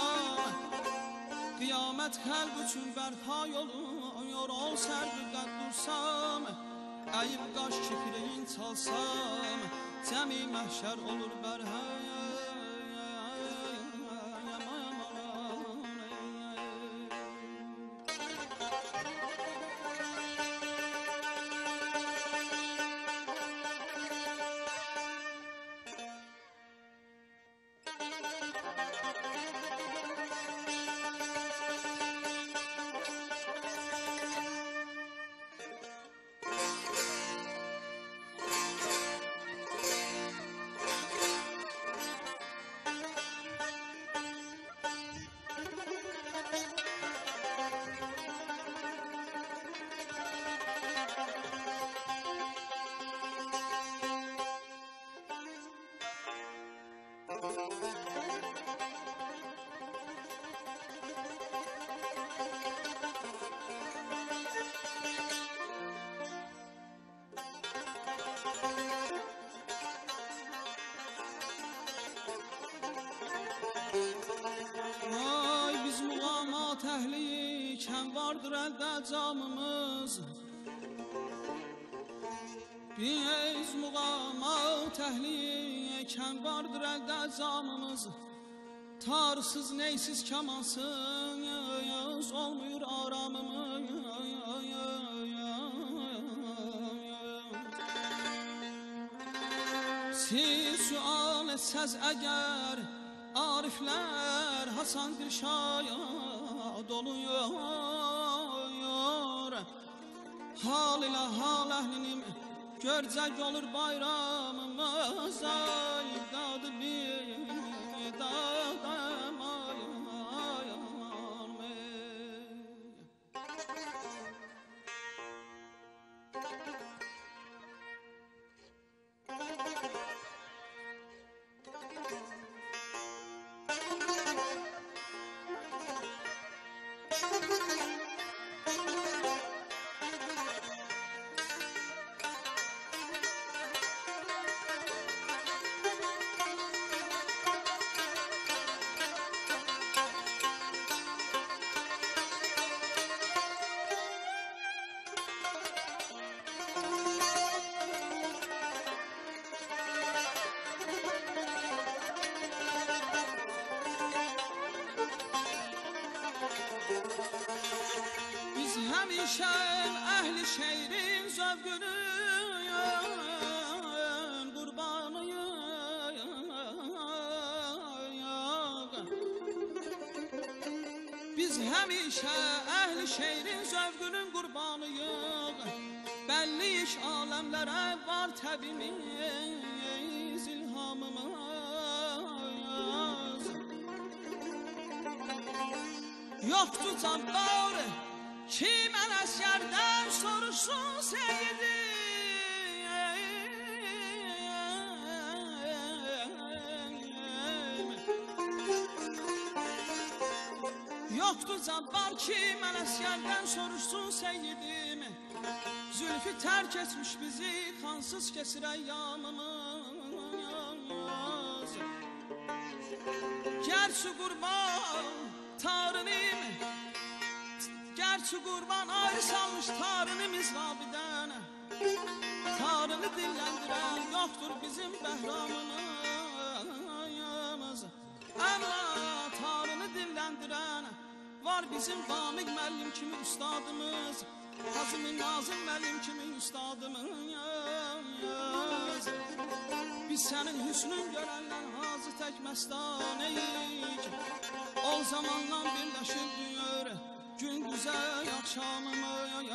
Qiyamət qəlb üçün bərpa olur o sərvi qəddursam Əyib qaş kipirin çalsam Cəmi məhşər olur bərhəm vardır əldə camımız. Biz muğama təhliyəkən vardır əldə camımız. Tarsız neysiz kamansız olmuyor aramımız. Siz sual etsəz əgər ariflər Hasan Dilşad oluyor. Hal ilə hal əhlinin görcək olur bayramımız. Ay dadı bir dadım Həmişəm əhli şehrin zövqünün qurbanıyıq. Biz həmişə əhli şehrin zövqünün qurbanıyıq. Bəlli iş aləmlərə var təbimiz, ilhamımız. Yoxdur canlar kim en əsgərdən soruşsun seyidim. Yoktu cabbar kim en əsgərdən soruşsun seyidim. Zülfü terk etmiş bizi kansız kesir əyyamımız. Gerçi qurban tarınim, gerçi kurban ayrı salmış tarını mizrabiden. Tarını dillendiren yoktur bizim behramımız. Ama tarını dillendiren var bizim Vamik Məllim kimi üstadımız. Hazım-ı Nazım Məllim kimi üstadımız. Biz senin hüsnün görenler hazı tek məstaneyik. O zamandan birleşir dünyör gün güzel akşamımı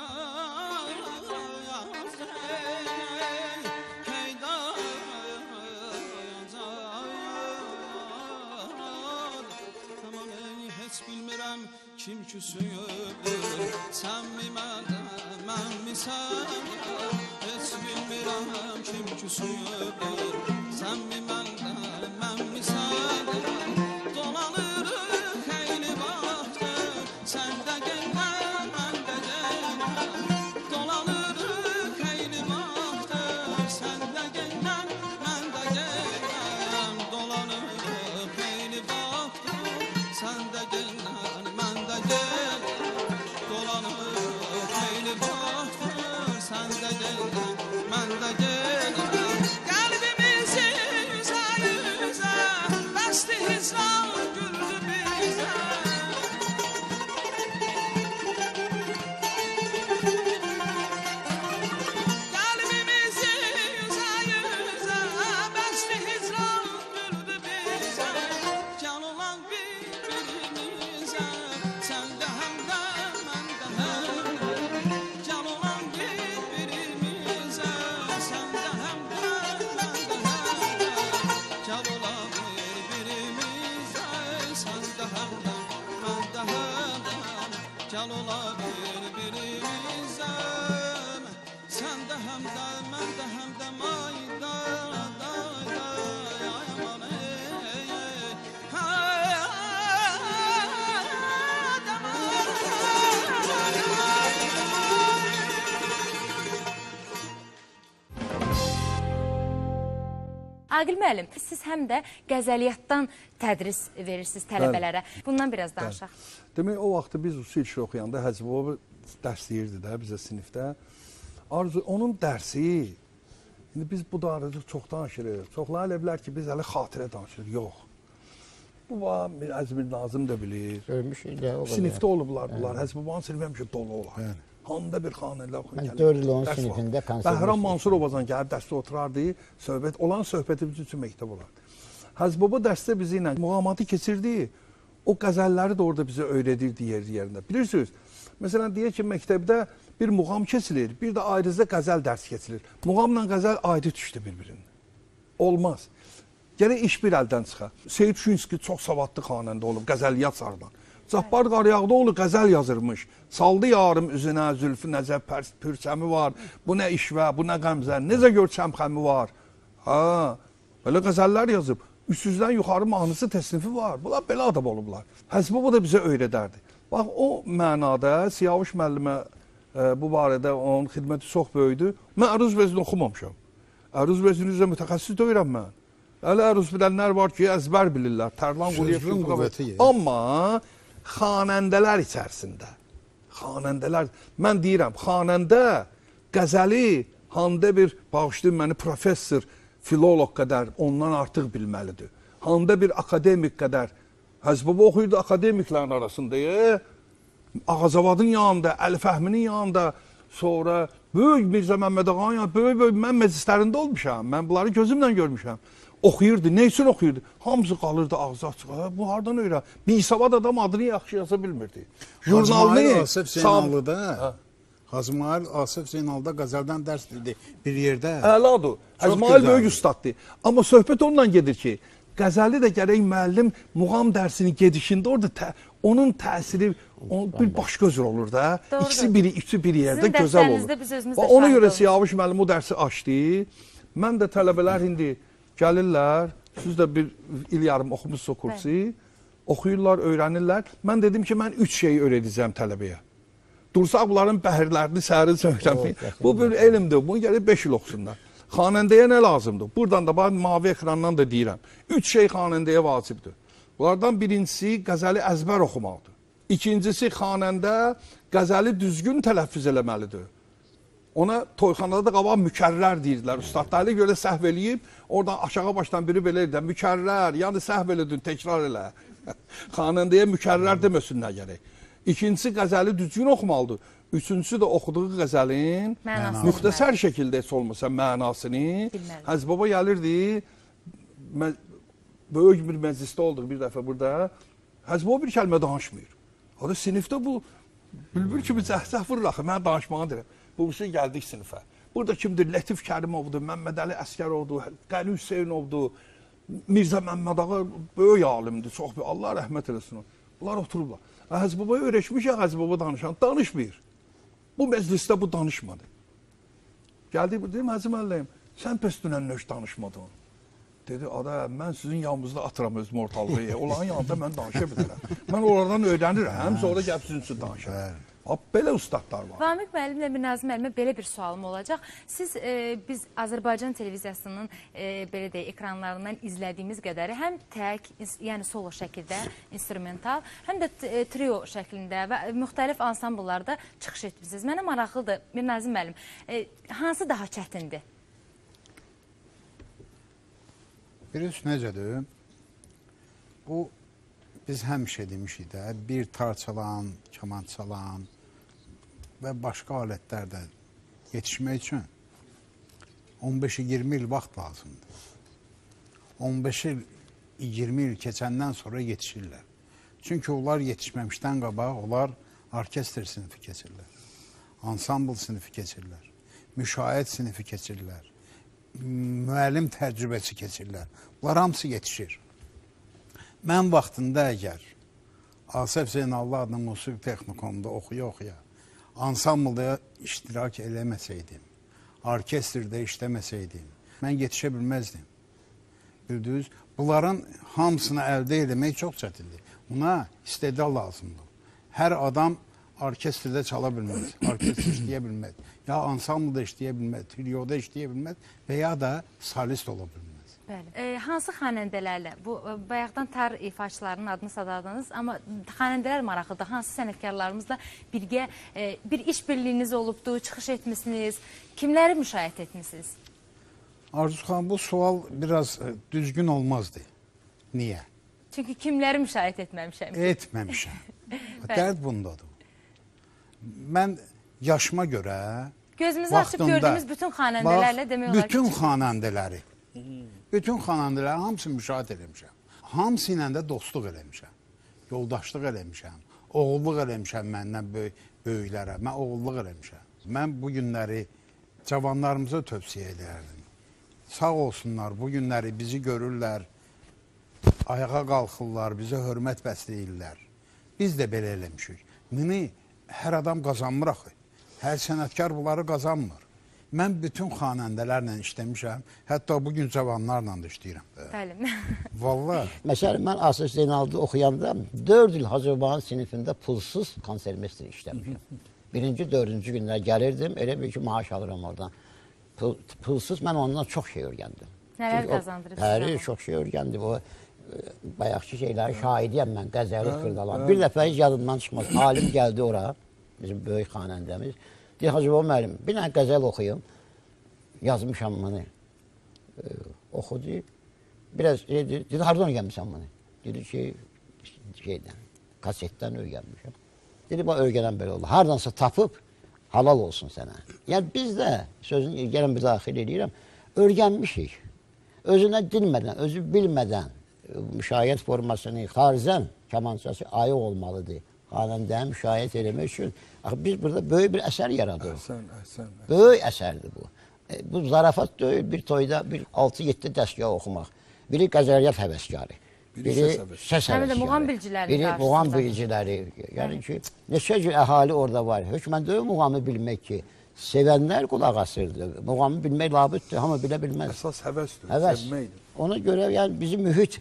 tamam hiç bilmirəm kim küsüyüdür. Sen mi mən mi sen? Hiç bilmirəm kim küsüyüdür. Sen mi mən mi sen? Dolanırıq eyni vaxtı sen de gel mən də gələm. Dolanırıq eyni vaxtı sen de gel mən də gələm. Dolanırıq eyni vaxtı sen de gel mən də gələm. Dolanırıq eyni vaxtı sen de gel mən də gələm. Qəlbimizi üzə üzə bəsti hicran güldü bizə. Can ola bir-birimizə. Sən də həm də, mən də həm də mayda, aman Aqil müəllim, siz həm də qəzəliyyatdan tədris verirsiniz tələbələrə. Bundan biraz danışaq. Demək, o vaxtı biz usul şiir oxuyanda Həcibov dərs deyirdi də bizə sinifdə. Arzu, onun dərsi, indi biz bu darıcıq çox danışırıq. Çoxlar elə bilər ki, biz hələ xatirə danışırıq. Yox. Bu var, Əzmir Nazım da bilir. Görmüşük də o qədər. Sinifdə olublar bunlar. Həcibovanın sinifi həmişə dolu olar. Handa bir xanələr oxuyur. Mən 4 il onun sinifində konserv. Bəhram Mansurovazan gəlib dərsdə oturardı. Söhbət olan söhbətimiz üçün məktəb olardı. Həcibova dərsdə bizi ilə muğamatı keçirdi. O qəzəlləri də orada bizə öyrədirdi yerində. Bilirsiniz, məsələn, deyək ki, məktəbdə bir muğam keçilir, bir də ayrıca qəzəl dərsi keçilir. Muğamla qəzəl ayrı düşdü bir-birində. Olmaz. Gərək iş bir əldən çıxar. Seyid Şünski çox savadlı xanəndə olub, qəzəliyyat sarıdan. Cabbar Qaryağdıoğlu qəzəl yazırmış. Saldı yarım üzünə, zülfü necə pürçəmi var, bu nə işvə, bu nə qəmzə, necə gör çəmxəmi var. Ha, belə qəzəllər yazıb. 300-dən yuxarı mahnısı təsnifi var. Bunlar belə adam olublar. Həcibova da bizə öyrədərdi. Bax, o mənada Siyavuş müəllimə bu barədə onun xidməti çox böyüdür. Mən əruz vezini oxumamışam. Əruz vezini üzrə mütəxəssis deyirəm mən. Hələ əruz bilənlər var ki, əzbər bilirlər. Tərlan Quliyev. Amma xanəndələr içərisində, xanəndələr, mən deyirəm, xanəndə qəzəli handa bir, bağışlayın məni, professor, filolog qədər ondan artıq bilməlidir. Handa bir akademik qədər, Həcibova oxuyurdu akademiklərin arasında, Ağazavadın yanında, Əli Fəhminin yanında, sonra böyük Mirzə Məmməd Ağanın yanında, böyük mən məclislərində olmuşam, mən bunları gözümlə görmüşəm. Oxuyurdu, nə üçün oxuyurdu? Hamısı qalırdı ağzı açıq. Bu hardan öyrən? Bir savad adam adını yaxşı yaza bilmirdi. Jurnalını Asif Zeynallıda, Hacımayıl Asif Zeynalda qəzəldən dərs dedi bir yerdə. Əladır. Hacımayıl böyük ustaddır. Amma söhbət onunla gedir ki, qəzəli də gərək müəllim muğam dərsini gedişində orada onun təsiri bir başqa cür olur da. İkisi bir yerdə gözəl olur. Ona görə Siyavuş müəllim o dərsi açdı. Mən də tələbələr indi gəlirlər, siz də bir il yarım oxumuşsunuz kursu, oxuyurlar, öyrənirlər. Mən dedim ki, mən 3 şey öyrədəcəm tələbəyə. Dursaq bunların bəhirlərini, səhərin söyləməyi. Bu bir elmdir, bunu gəlib 5 il oxusunlar. Xanəndəyə nə lazımdır? Buradan da mavi ekrandan da deyirəm. 3 şey xanəndəyə vacibdir. Bunlardan birincisi qəzəli əzbər oxumaqdır. İkincisi xanəndə qəzəli düzgün tələffüz eləməlidir. Ona toyxanada da qabaq mükərrər deyirdilər. Ustadlarına görə səhv eləyib, oradan aşağı başdan biri belə edir. Mükərrər, yəni səhv elədin, təkrar elə. Xanəndəyə mükərrər deməsinlər gərək. İkincisi qəzəli düzgün oxumalıdır. Üçüncüsü də oxuduğu qəzəlin müxtəsər şəkildə heç olmasa mənasını. Həcibova gəlirdi, böyük bir məclisdə olduq bir dəfə burada. Həcibova bir kəlmə danışmır. O da sinifdə bu bülbül kimi cəhcəh vurur axı, mən danışmağa deyirəm. Bu şey gəldik sinifə. Burada kimdir? Lətif Kərimovdur, Məmməd Əli Əskərovdur, Qəni Hüseynovdur, Mirzə Məmməd Ağa böyük alimdir, çox bir, Allah rəhmət eləsin. Bunlar oturublar. Həcibovaya öyrəşmiş ya, Həcibova danışan, danışmır. Bu məclisdə bu danışmadı. Gəldik, dedim, Hacı müəllim, sən pes dünən nöş danışmadın. Dedi, ada, mən sizin yanınızda atıram özümü ortalığı. Onların yanında mən danışa bilərəm. Mən oradan öyrənirəm, sonra gəlib sizin üçün danışarım. Belə ustadlar var. Vamiq müəllimlə bir Nazım müəllimə belə bir sualım olacaq. Siz biz Azərbaycan televiziyasının belə deyək ekranlarından izlədiyimiz qədəri həm tək, yəni solo şəkildə, instrumental, həm də trio şəklində və müxtəlif ansambllarda çıxış etmişsiniz. Mənə maraqlıdır, bir Nazım müəllim, hansı daha çətindir? Bilirsiniz necədir? Bu biz həmişə demişik də, bir tar çalan, kaman çalan və başqa alətlərdə yetişmək üçün 15-20 il vaxt lazımdır. 15 il, 20 il keçəndən sonra yetişirlər. Çünki onlar yetişməmişdən qabaq, onlar orkestr sinifi keçirlər, ansambl sinifi keçirlər, müşahiət sinifi keçirlər, müəllim təcrübəsi keçirlər. Bunlar hamısı yetişir. Mən vaxtında əgər Asif Zeynallı adlı musiqi texnikumda oxuya-oxuya ansamblda iştirak eləməsəydim, orkestrdə işləməsəydim, mən yetişə bilməzdim. Bildiniz, bunların hamısını əldə etmək çox çətindir. Buna istedad lazımdır. Hər adam orkestrdə çala bilməz, orkestr işləyə bilməz, ya ansamblda işləyə bilməz, trioda işləyə bilməz və ya da solist ola bilməz. Bəli. Hansı xanəndələrlə, bu bayaqdan tar ifaçılarının adını sadadınız, amma xanəndələr maraqlıdır. Hansı sənətkarlarımızla birgə bir iş birliyiniz olubdu, çıxış etmişsiniz, kimləri müşahidə etmişsiniz? Arzu xanım, bu sual biraz düzgün olmazdı. Niyə? Çünki kimləri müşahidə etməmişəm. Etməmişəm. Dərd bundadır. Mən yaşıma görə Gözümüzü açıb gördüyümüz bütün xanəndələrlə demək olar ki... Bütün xanəndələri hamısını müşahidə eləmişəm. Hamısı ilə də dostluq eləmişəm. Yoldaşlıq eləmişəm. Oğulluq eləmişəm məndən böyüklərə. Mən oğulluq eləmişəm. Mən bu günləri cavanlarımıza tövsiyə edərdim. Sağ olsunlar, bu günləri bizi görürlər, ayağa qalxırlar, bizə hörmət bəsləyirlər. Biz də belə eləmişik. Bunu hər adam qazanmır axı. Hər sənətkar bunları qazanmır. Mən bütün xanəndələrlə işləmişəm. Hətta bugün cavanlarla da işləyirəm. Bəli. Vallahi. Məsələn, mən Asır Zeynal'da oxuyanda 4 il Hacıbağın sinifində pulsuz konsermestr işləmişəm. Birinci, dördüncü günlər gəlirdim, elə bir ki, maaş alıram oradan. Pulsuz mən ondan çox şey öyrəndim. Nələr qazandırıb? Bəli, çox şey öyrəndim. O bayaqki şeyləri şahidiyəm mən, qəzəli xırdalan. Bir dəfə heç yadımdan çıxmaz. Alim gəldi ora, bizim böyük xanəndəmiz. Deyir, Hacıbaba müəllim, bir dənə qəzəl oxuyum. Yazmışam bunu. Oxu deyib. Biraz dedi, hardan öyrənmişəm bunu? Dedi ki, kasetdən öyrənmişəm. Dedi, öyrənən belə olur. Hardansa tapıb, halal olsun sənə. Yəni, biz də, sözün gələn bir daxil edirəm, öyrənmişik. Özünə dinmədən, özü bilmədən, müşahiyyət formasını, xarizən kamançası ayıq olmalıdır. Xanəndəni müşahiyyət eləmək üçün. Biz burada böyük bir əsər yaradırıq. Böyük əsərdir bu. Bu zarafat deyil, bir toyda 6-7 dəstgah oxumaq. Biri qəzəliyyat həvəskarı, biri səs həvəskarı, biri muğam biliciləri. Yəni ki, neçə cür əhali orada var. Hökmən deyil muğamı bilmək ki, sevənlər qulaq asırdı. Muğamı bilmək labüddür, hamı bilə bilməz. Əsas həvəsdir, sevməkdir. Ona görə yəni bizim mühit,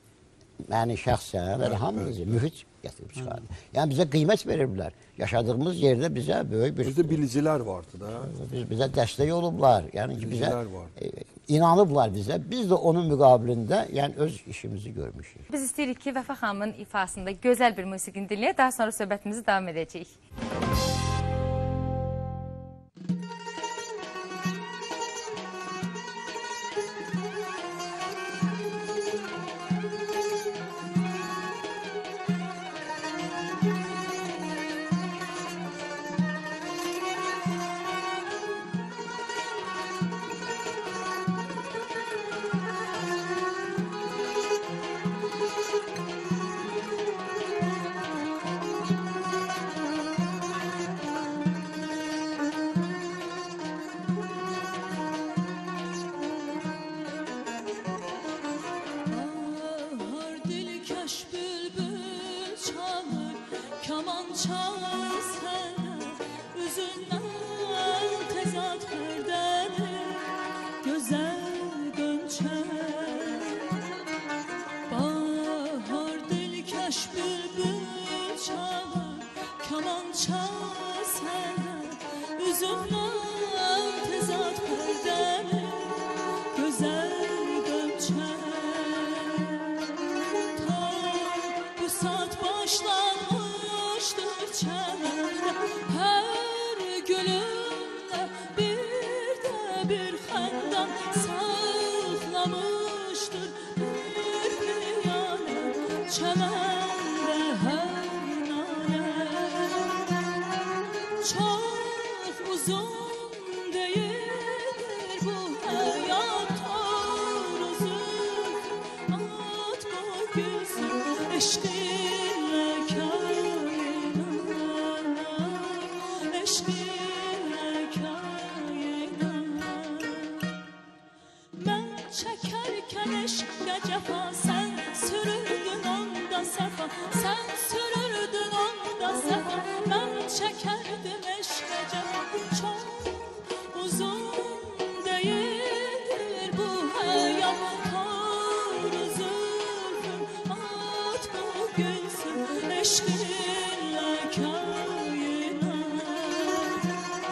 yəni şəxsən, hamımızı mühit gətirib çıxardı. Yəni bizə qiymət verirlər. Yaşadığımız yerdə bizə böyük bir... Bizdə bilicilər vardı da. Bizə dəstək olublar. Yəni ki, bizə inanıblar bizə. Biz də onun müqabilində yəni öz işimizi görmüşük. Biz istəyirik ki, Vəfa xanımın ifasında gözəl bir musiqini dinləyək. Daha sonra söhbətimizi davam edəcəyik.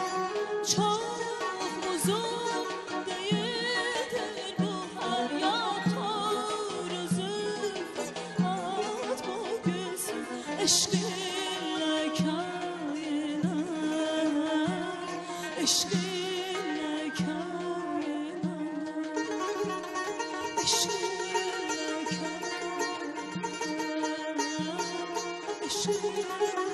Çok uzun değildir bu hayat. eşqinlə kainat, eşqinlə kainat, eşqinlə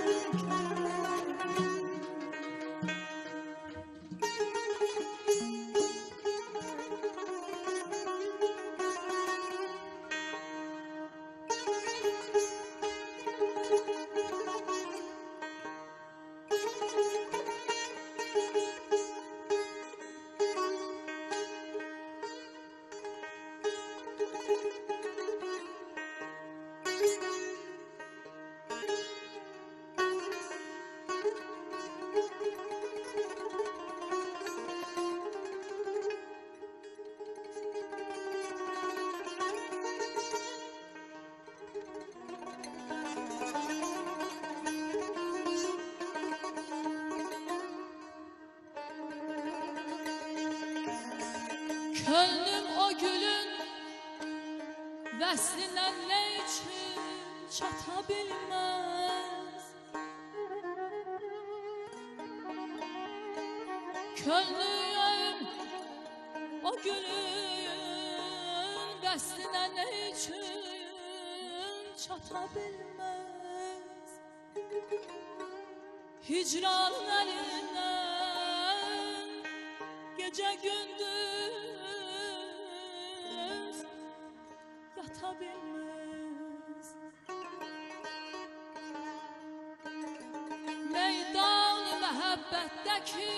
Könlüm o gülün vəslindən nə üçün çata bilməz? Könlüm o gülün vəslindən nə üçün çata bilməz? Hicranın əlindən gecə gündüz yata bilməz. Meydan-ı məhəbbətdəki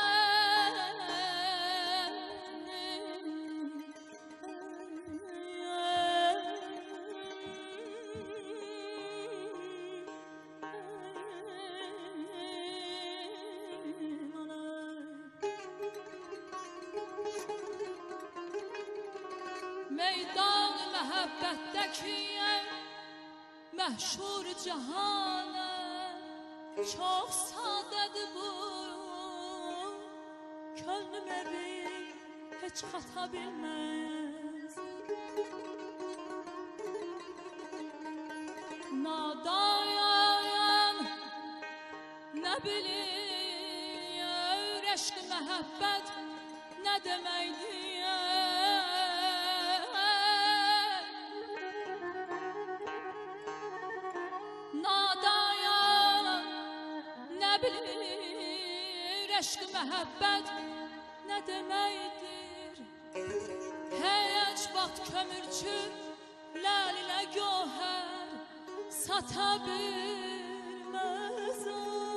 meydan-ı məhəbbətdəki məhşur cahana çox sadədir bu. Könlüm evi heç xata bilməz. Nadayan nə bilir eşq məhəbbət nə deməkdir? Eşq məhəbbət nə deməkdir? Heç vaxt kömürçü ləl ilə gövhər sata bilməz.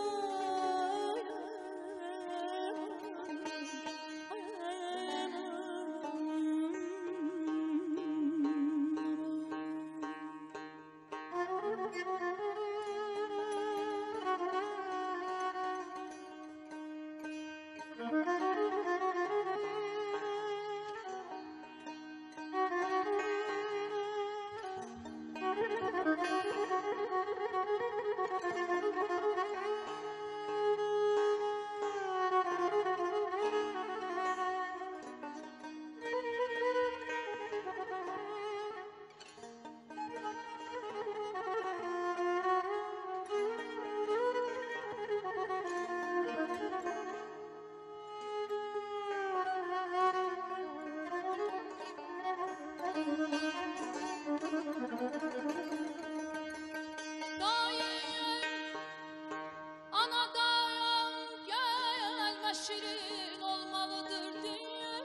Şirin olmalıdır dünya.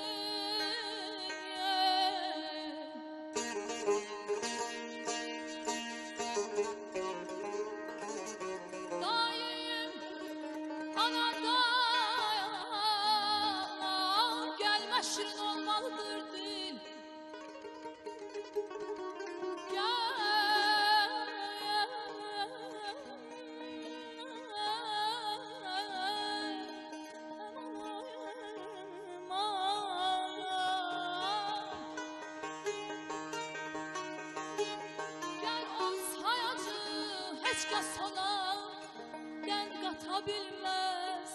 Dayım anadan gelme şirin olmalıdır dil. Heç kəs ona qənd qata bilməz.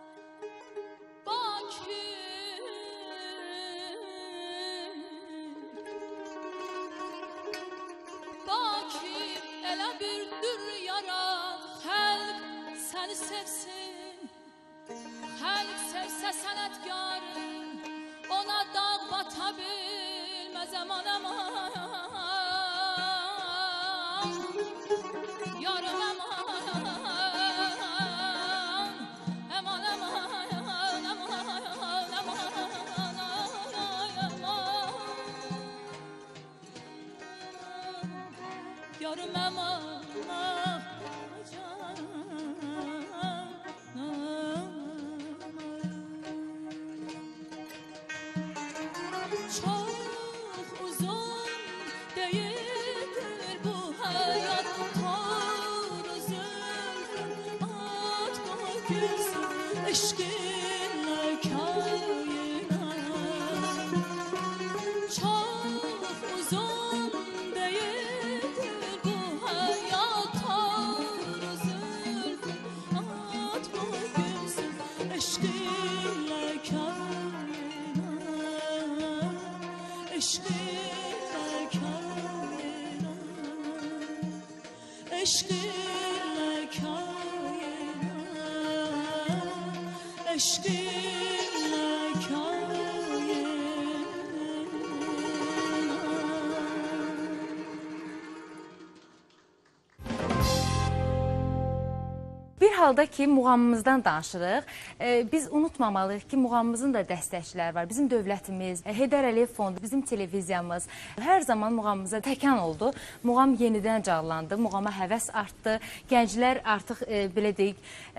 Bakı elə bir dür yarat, xəlq səni sevsin, xəlq yata bilmez aman aman yarım aman aman aman aman yarım aman çok uzun değildir bu hayat tar zülfün at gülsün eşkinle kainat çok uzun değildir bu hayat tar zülfün at gülsün eşkinle kainat eşkinle kainat eşkinle kainat eşkinle kainat Bir halda ki muğamımızdan danışırıq. Biz unutmamalıyıq ki, muğamımızın da dəstəkçiləri var. Bizim dövlətimiz, Heydər Əliyev Fondu, bizim televiziyamız hər zaman muğamımıza təkan oldu. Muğam yenidən canlandı, muğama həvəs artdı. Gənclər artıq belə deyək,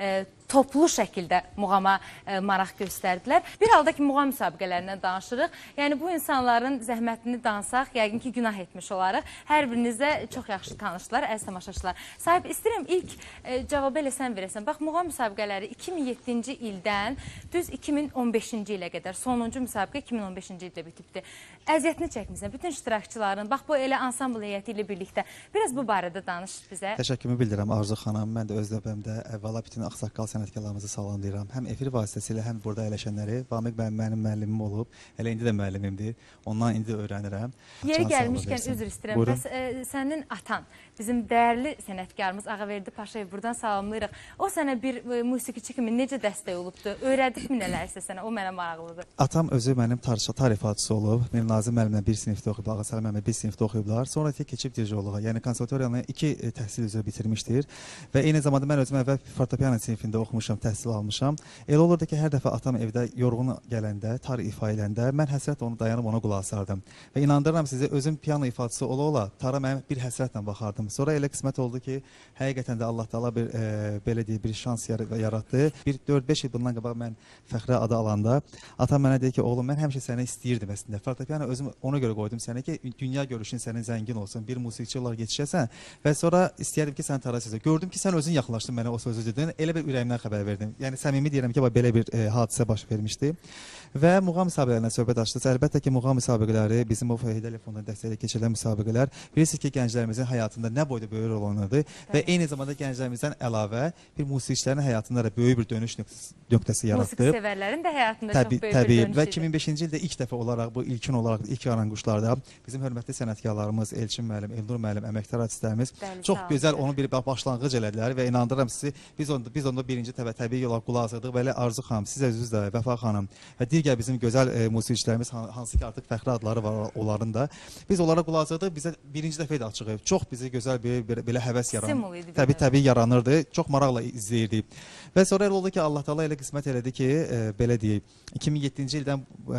toplu şəkildə muğama maraq göstərdilər. Bir halda ki, muğam müsabiqələrindən danışırıq. Yəni, bu insanların zəhmətini dansaq, yəqin ki, günah etmiş olarıq. Hər birinizə çox yaxşı tanışdılar, əziz tamaşaçılar. Sahib, istəyirəm ilk cavabı elə sən verəsən. Bax, muğam müsabiqələri 2007-ci ildən düz 2015-ci ilə qədər, sonuncu müsabiqə 2015-ci ildə bitibdir. Əziyyətini çəkmirsən, bütün iştirakçıların, bax, bu elə ansambl heyəti ilə birlikdə. Biraz bu barədə danış bizə. Təşəkkürümü bildirəm Arzu xanım. Mən də öz növbəmdə əvvəla bütün ağsaqqal sənətkarlarımızı salamlayıram. Həm efir vasitəsilə, həm burada əyləşənləri. Vamiq mənim müəllimim olub, elə indi də müəllimimdir. Ondan indi də öyrənirəm. Yeri gəlmişkən üzr istəyirəm. Bəs sənin atan, bizim dəyərli sənətkarımız Ağaverdi Paşayev, buradan salamlayırıq. O sənə bir musiqiçi kimi necə dəstək olubdu? Öyrədibmi nələrsə sənə? O mənə maraqlıdır. Atam özü mənim tar ifaçısı olub. Mənim Nazim müəllimlə bir sinifdə oxuyub, Ağasəlim müəllimlə bir sinifdə oxuyublar. Sonra keçib diricoluğa, yəni konservatoriyanı 2 təhsil üzrə bitirmişdir. Və eyni zamanda mən özüm əvvəl fortepiano sinifində oxumuşam, təhsil almışam. Elə olurdu ki, hər dəfə atam evdə yorğun gələndə, tar ifa eləndə, mən həsrət onu dayanıb ona qulaq asardım. Və inandırıram sizi, özüm piano ifaçısı ola-ola tara mən bir həsrətlə baxardım. Sonra elə qismət oldu ki, həqiqətən də Allah Taala bir belə deyək, bir şans yaratdı. Bir 4-5 il bundan qabaq mən fəxri adı alanda atam mənə dedi ki, oğlum mən həmişə səni istəyirdim əslində. Fortepiano özüm ona görə qoydum sənə ki, dünya görüşün sənin zəngin olsun, bir musiqiçi olaraq yetişəsən və sonra istəyirdim ki, sən tara sözə. Gördüm ki, sən özün yaxınlaşdın mənə o sözü dedin. Elə bir ürəyimdən xəbər verdim. Yəni səmimi deyirəm ki, belə bir hadisə baş vermişdi. Və muğam müsabiqələrinə söhbət açdıq. Əlbəttə ki, muğam müsabiqələri bizim o Heydər Əliyev Fondunun dəstəyi ilə keçirilən müsabiqələr bilirsiniz ki, gənclərimizin həyatında nə boyda böyük rol oynadı və eyni zamanda gənclərimizdən əlavə bir musiqiçilərin həyatında da böyük bir dönüş nöqtəsi yaratdı. Musiqi sevərlərin də həyatında çox böyük bir dönüş idi. Və 2005-ci ildə ilk dəfə olaraq bu ilkin olaraq ilk qaranquşlarda bizim hörmətli sənətkarlarımız Elçin müəllim, Elnur müəllim, əməkdar artistlərimiz çox gözəl onun bir başlanğıc elədilər və inandırıram sizi biz onda birinci təbii olaraq qulaq asırdıq. Belə Arzu xanım, siz özünüz də Vəfa xanım və digər bizim gözəl musiqiçilərimiz hansı ki artıq fəxri adları var onların da. Biz onlara qulaq asırdıq. Bizə birinci dəfə idi açıq ev. Çox bizi gözəl belə həvəs yaranırdı. Təbii yaranırdı. Çox maraqla izləyirdik. Və sonra elə oldu ki, Allah Taala elə qismət elədi ki, belə deyək, 2007-ci ildən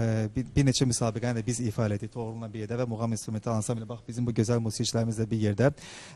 bir neçə müsabiqəni də biz ifa elədik Toğrul'la bir yerdə və muğam instrumental ansamblı. Bax, bizim bu gözəl musiqiçilərimiz də bir yerdə.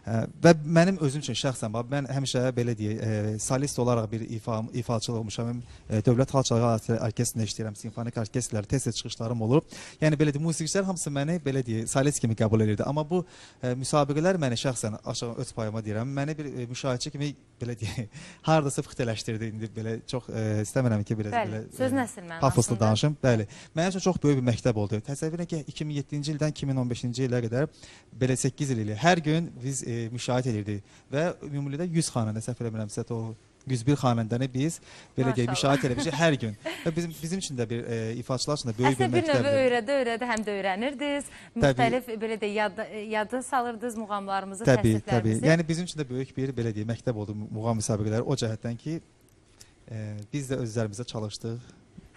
Və mənim özüm üçün şəxsən, mən həmişə belə deyək, solist olaraq bir ifaçılıq olmuşam. Dövlət Xalq Çalğı Orkestrində işləyirəm, simfonik orkestrlər, tez çıxışlarım olur. Yəni belə deyək, musiqiçilər hamısı məni belə deyək, solist kimi qəbul edirdi. Amma bu müsabiqələr məni şəxsən aşağı öz payıma deyirəm, məni bir müşahidçi kimi belə deyək, hardasa fıxtələşdirdi. İndi belə çox istəmirəm ki, biraz belə pafoslu danışım. Bəli. Mənim üçün çox böyük bir məktəb oldu. Təsəvvür edin ki, 2007-ci ildən 2015-ci ilə qədər belə 8 il ilə hər gün biz müşahidə edirdik və ümumilikdə 100 xanəndə səhv eləmirəmsə o 101 xanəndəni biz belə deyək müşahidə edirik hər gün. Və bizim üçün də bir ifaçılar üçün də böyük bir məktəbdir. Əslində bir növü öyrədə həm də öyrənirdiniz. Müxtəlif belə deyək yada salırdınız muğamlarımızı, təsniflərimizi. Təbii. Yəni bizim üçün də böyük bir belə deyək məktəb oldu muğam müsabiqələri o cəhətdən ki biz də özlərimizə çalışdıq.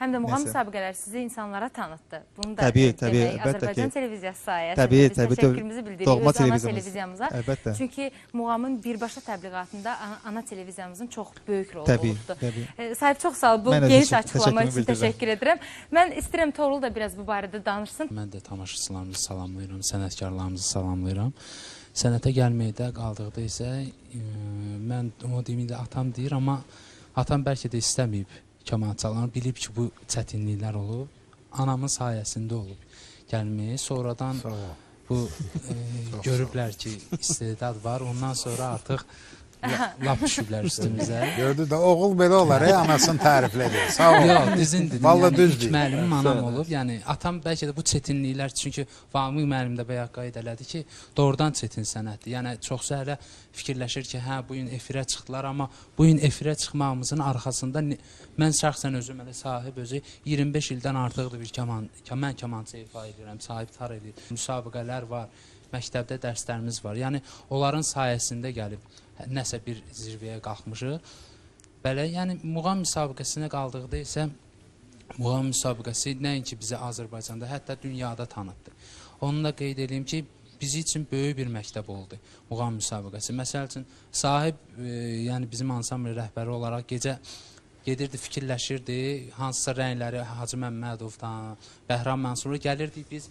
həm də muğam Nəsə. müsabiqələri sizi insanlara tanıtdı. Bunu da Təbii, demək, əlbəttə Azərbaycan ki. televiziyası sayəsində Təbii, biz təbii, təşəkkürümüzü bildiririk doğma öz ana televiziyamız. televiziyamıza. Əlbəttə. Çünki muğamın birbaşa təbliğatında ana televiziyamızın çox böyük rolu Təbii, olubdu. təbii. Sahib, çox sağ ol bu Mən özüm geniş üçün açıqlama üçün təşəkkürümü bildirirəm. təşəkkür edirəm. Mən istəyirəm Toğrul da biraz bu barədə danışsın. Mən də tamaşaçılarımızı salamlayıram, sənətkarlarımızı salamlayıram. Sənətə gəlməkdə qaldıqda isə mən o deyim də atam deyir, amma atam bəlkə də istəməyib kaman çalanı, bilib ki, bu çətinliklər olub. Anamın sayəsində olub gəlməyi. Sonradan bu görüblər ki, istedad var. Ondan sonra artıq lap düşüblər üstümüzə. Gördü də oğul belə olar, anasını təriflədi. Sağ ol. Yox, düzündür. Vallahi Yəni, düz ilk deyil. müəllimim anam olub. Yəni atam bəlkə də bu çətinliklər, çünki Vamiq müəllim də bayaq qeyd elədi ki, doğrudan çətin sənətdir. Yəni çoxsa hələ fikirləşir ki, hə bu gün efirə çıxdılar, amma bu gün efirə çıxmağımızın arxasında mən şəxsən özüm elə sahib özü 25 ildən artıqdır bir mən kamança ifa edirəm, sahib tar edir. Müsabiqələr var, məktəbdə dərslərimiz var. Yəni onların sayəsində gəlib nəsə bir zirvəyə qalxmışıq. Belə, yəni muğam müsabiqəsinə qaldıqda isə muğam müsabiqəsi nəinki bizi Azərbaycanda, hətta dünyada tanıtdı. Onunla qeyd edeyim ki, bizi üçün böyük bir məktəb oldu muğam müsabiqəsi. Məsəl üçün sahib, yəni bizim ansambl rəhbəri olaraq gecə gedirdi, fikirləşirdi, hansısa rəngləri Hacı Məmmədovdan, Bəhram Mansurlu gəlirdik biz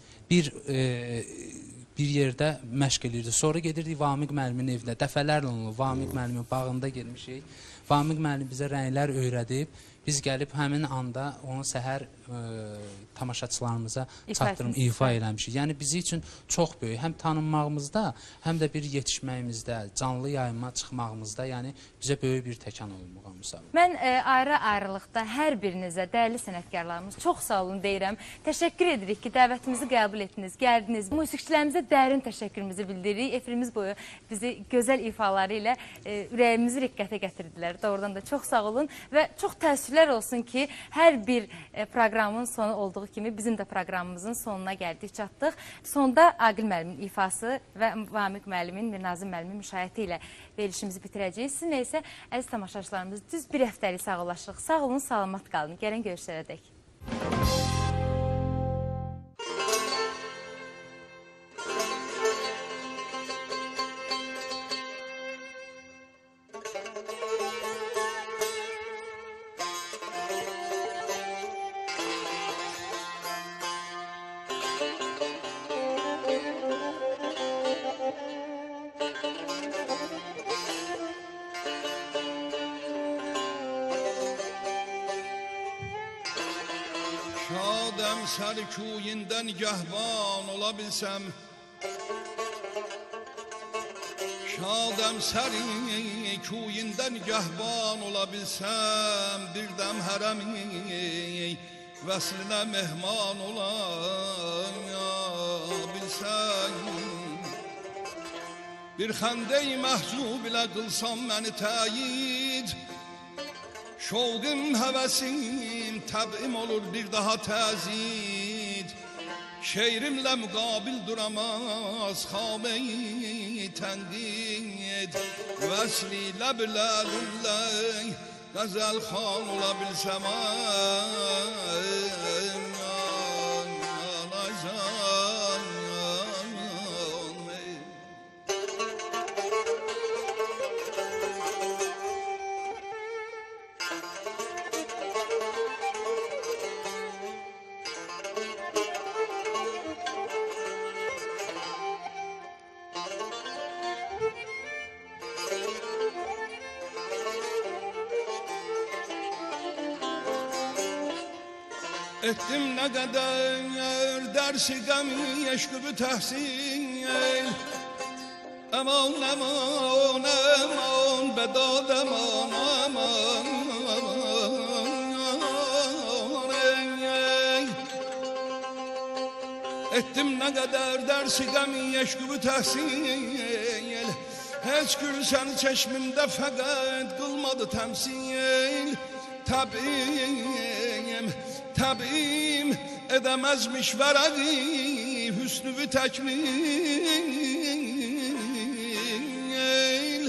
bir yerdə məşq edirdik. Sonra gedirdik Vamiq müəllimin evinə. Dəfələrlə onu Vamiq müəllimin bağında girmişik. Vamiq müəllim bizə rənglər öyrədib. Biz gəlib həmin anda onu səhər tamaşaçılarımıza çatdırım, ifa eləmişik. Yəni bizi üçün çox böyük, həm tanınmağımızda, həm də bir yetişməyimizdə, canlı yayıma çıxmağımızda, yəni bizə böyük bir təkan olunmuğa müsabiqə. Mən ayrı-ayrılıqda hər birinizə, dəyərli sənətkarlarımız, çox sağ olun deyirəm. Təşəkkür edirik ki, dəvətimizi qəbul etdiniz, gəldiniz. Musiqiçilərimizə dərin təşəkkürümüzü bildiririk. Efirimiz boyu bizi gözəl ifaları ilə ürəyimizi riqqətə gətirdilər. Doğrudan da çox sağ olun və çox təəssüflər olsun ki, hər bir proqramın sonu olduğu kimi bizim də proqramımızın sonuna gəldik, çatdıq. Sonda Aqil müəllimin ifası və Vamiq müəllimin, Mirnazim müəllimin müşayiəti ilə verilişimizi bitirəcəyik. Sizinlə isə əziz tamaşaçılarımız düz bir həftəlik sağollaşırıq. Sağ olun, salamat qalın. Gəlin görüşlərədək. Şadəm sərkuyindən gəhvan ola bilsəm, Şadəm sərkuyindən gəhvan ola bilsəm, Bir dəm hərəmi vəslinə mehman ola bilsəm, Bir xəndə-i məhzub ilə qılsam məni təyid, Şovqum, həvəsim, təbim olur bir daha təzid, Şeirimlə müqabil duramaz xame-i təndid, Vəsli ləb-ləlullə qəzəl xan ola bilsəm, Etdim nə qədər dərsi qəmi eşqübü təhsil, Əman, əman, əman, bədad əman, əman, Etdim nə qədər dərsi qəmi eşqübü təhsil, Heç gül səni çeşmimdə fəqət qılmadı təmsil, Təbim edəməzmiş vərəqi hüsnüvü təkmil,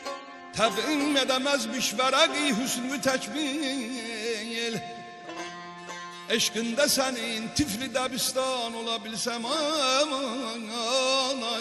Təbim edəməzmiş vərəqi hüsnüvü təkmil, Eşkinde senin tifli debistan olabilsem aman ay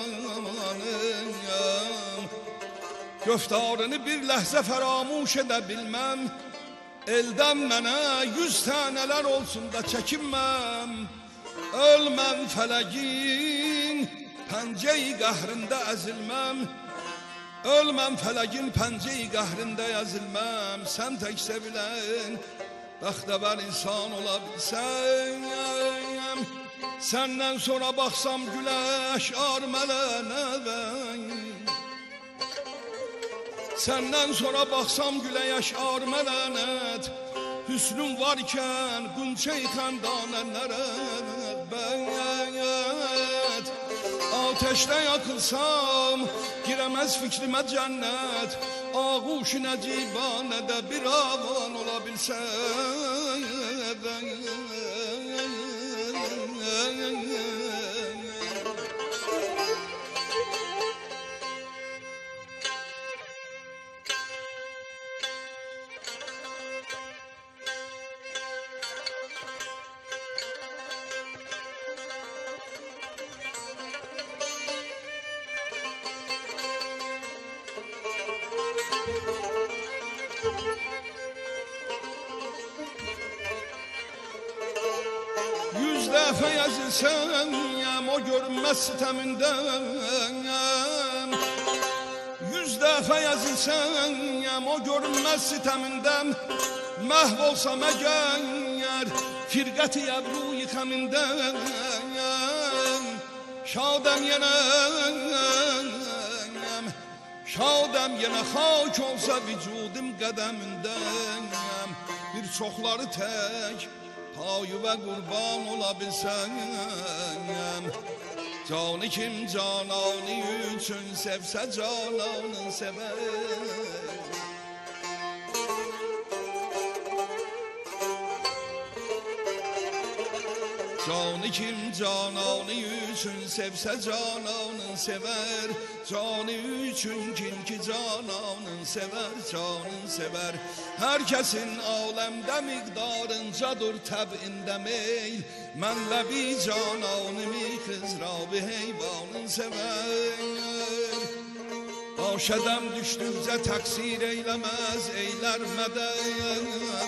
zamanım. Göftarını bir ləhzə fəramuş edə bilməm. Eldən mənə 100 tanələr olsun da çəkinməm. Ölməm fələgin pəncəyi qəhrində əzilməm. Ölməm fələgin pəncəyi qəhrində əzilməm. Sən tək sevilən bəxtəvər insan ola bilsəm. Səndən sonra baxsam güləş armələnəvən. Səndən sonra baxsam güləş armələnət. Hüsnüm varkən qunçey xəndanənlərət bəyət. Ateşdə yakılsam girəməz fikrimə cənnət. Ağuş nəcibənədə bir avan ola bilsəm. Yüz dəfə yazılsam o görünməz sitəmindəm. Yüz dəfə yazılsam o görünməz sitəmindəm. Məhv olsam əgər firqəti əbruyi xəmindəm. Şadəm yenə şadəm yenə xak olsa vücudum qədəmindəm. Bir çoxları tək payı və qurban ola bilsəm. Canı kim cananı üçün sevsə cananın sevər. Canı kim cananı üçün sevsə cananın sevər. Canı üçün kim ki cananın sevər, canın sevər. Hər kəsin aləmdə miqdarıncadır təbində meyl. Mən ləbi cananımı xızrabı heyvanın sevər. Aşədəm düşdükcə təqsir eyləməz, eylər mədər.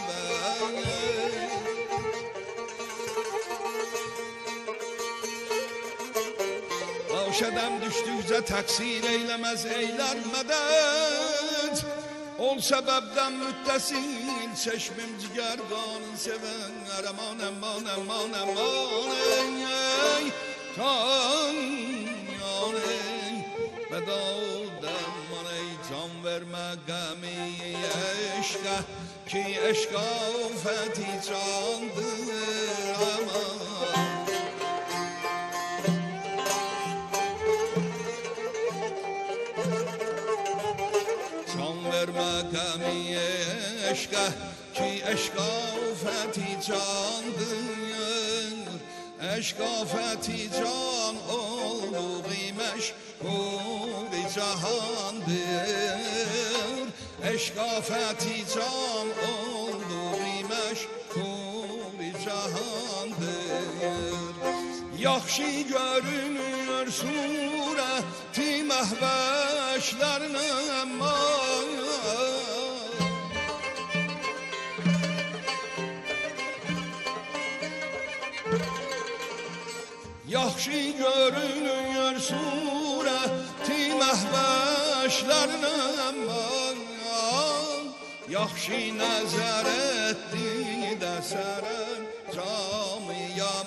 Aşədəm düşdükcə təqsir eyləməz, eylər mədəd. Ol səbəbdən müttəsil çeşmim cigər qanın sevən. Əman, əman, əman, əman, ey can ey Bedad əman ey can vermə qəmi eşqə. Ki eşq afəti candır aman. Vermə qəmi eşqə ki eşq afəti candır. Eşq afəti can olduqi məşhur-i cahandır. Eşq afəti can olduqi məşhur-i cahandır. Yaxşı görünür surəti məhvəşlərinə əmman. Yaxşı görünür surəti məhvəşlərinə əmman. Yaxşı nəzər etdi dəsərən camı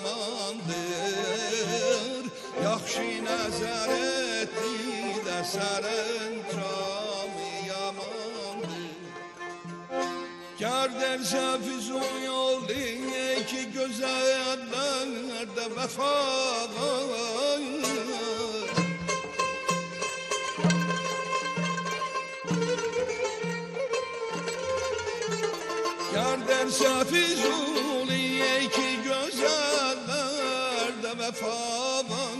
yamandır. Yaxşı nəzər etdi dəsərən camı yamandır. Gərdersə füzun yoldu ki gözəllerde vəfa var. Gərdersə füzun ki gözəllerde vəfa var.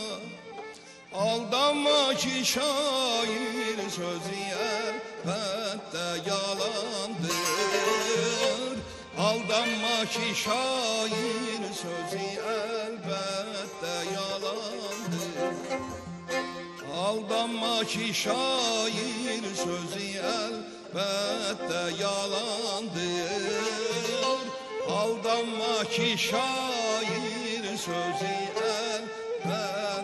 Aldanma ki şair sözü elbette yalandır. Aldanma ki şair sözü elbette yalandır. Aldanma ki şair sözü elbette yalandır. Aldanma ki şair sözü elbette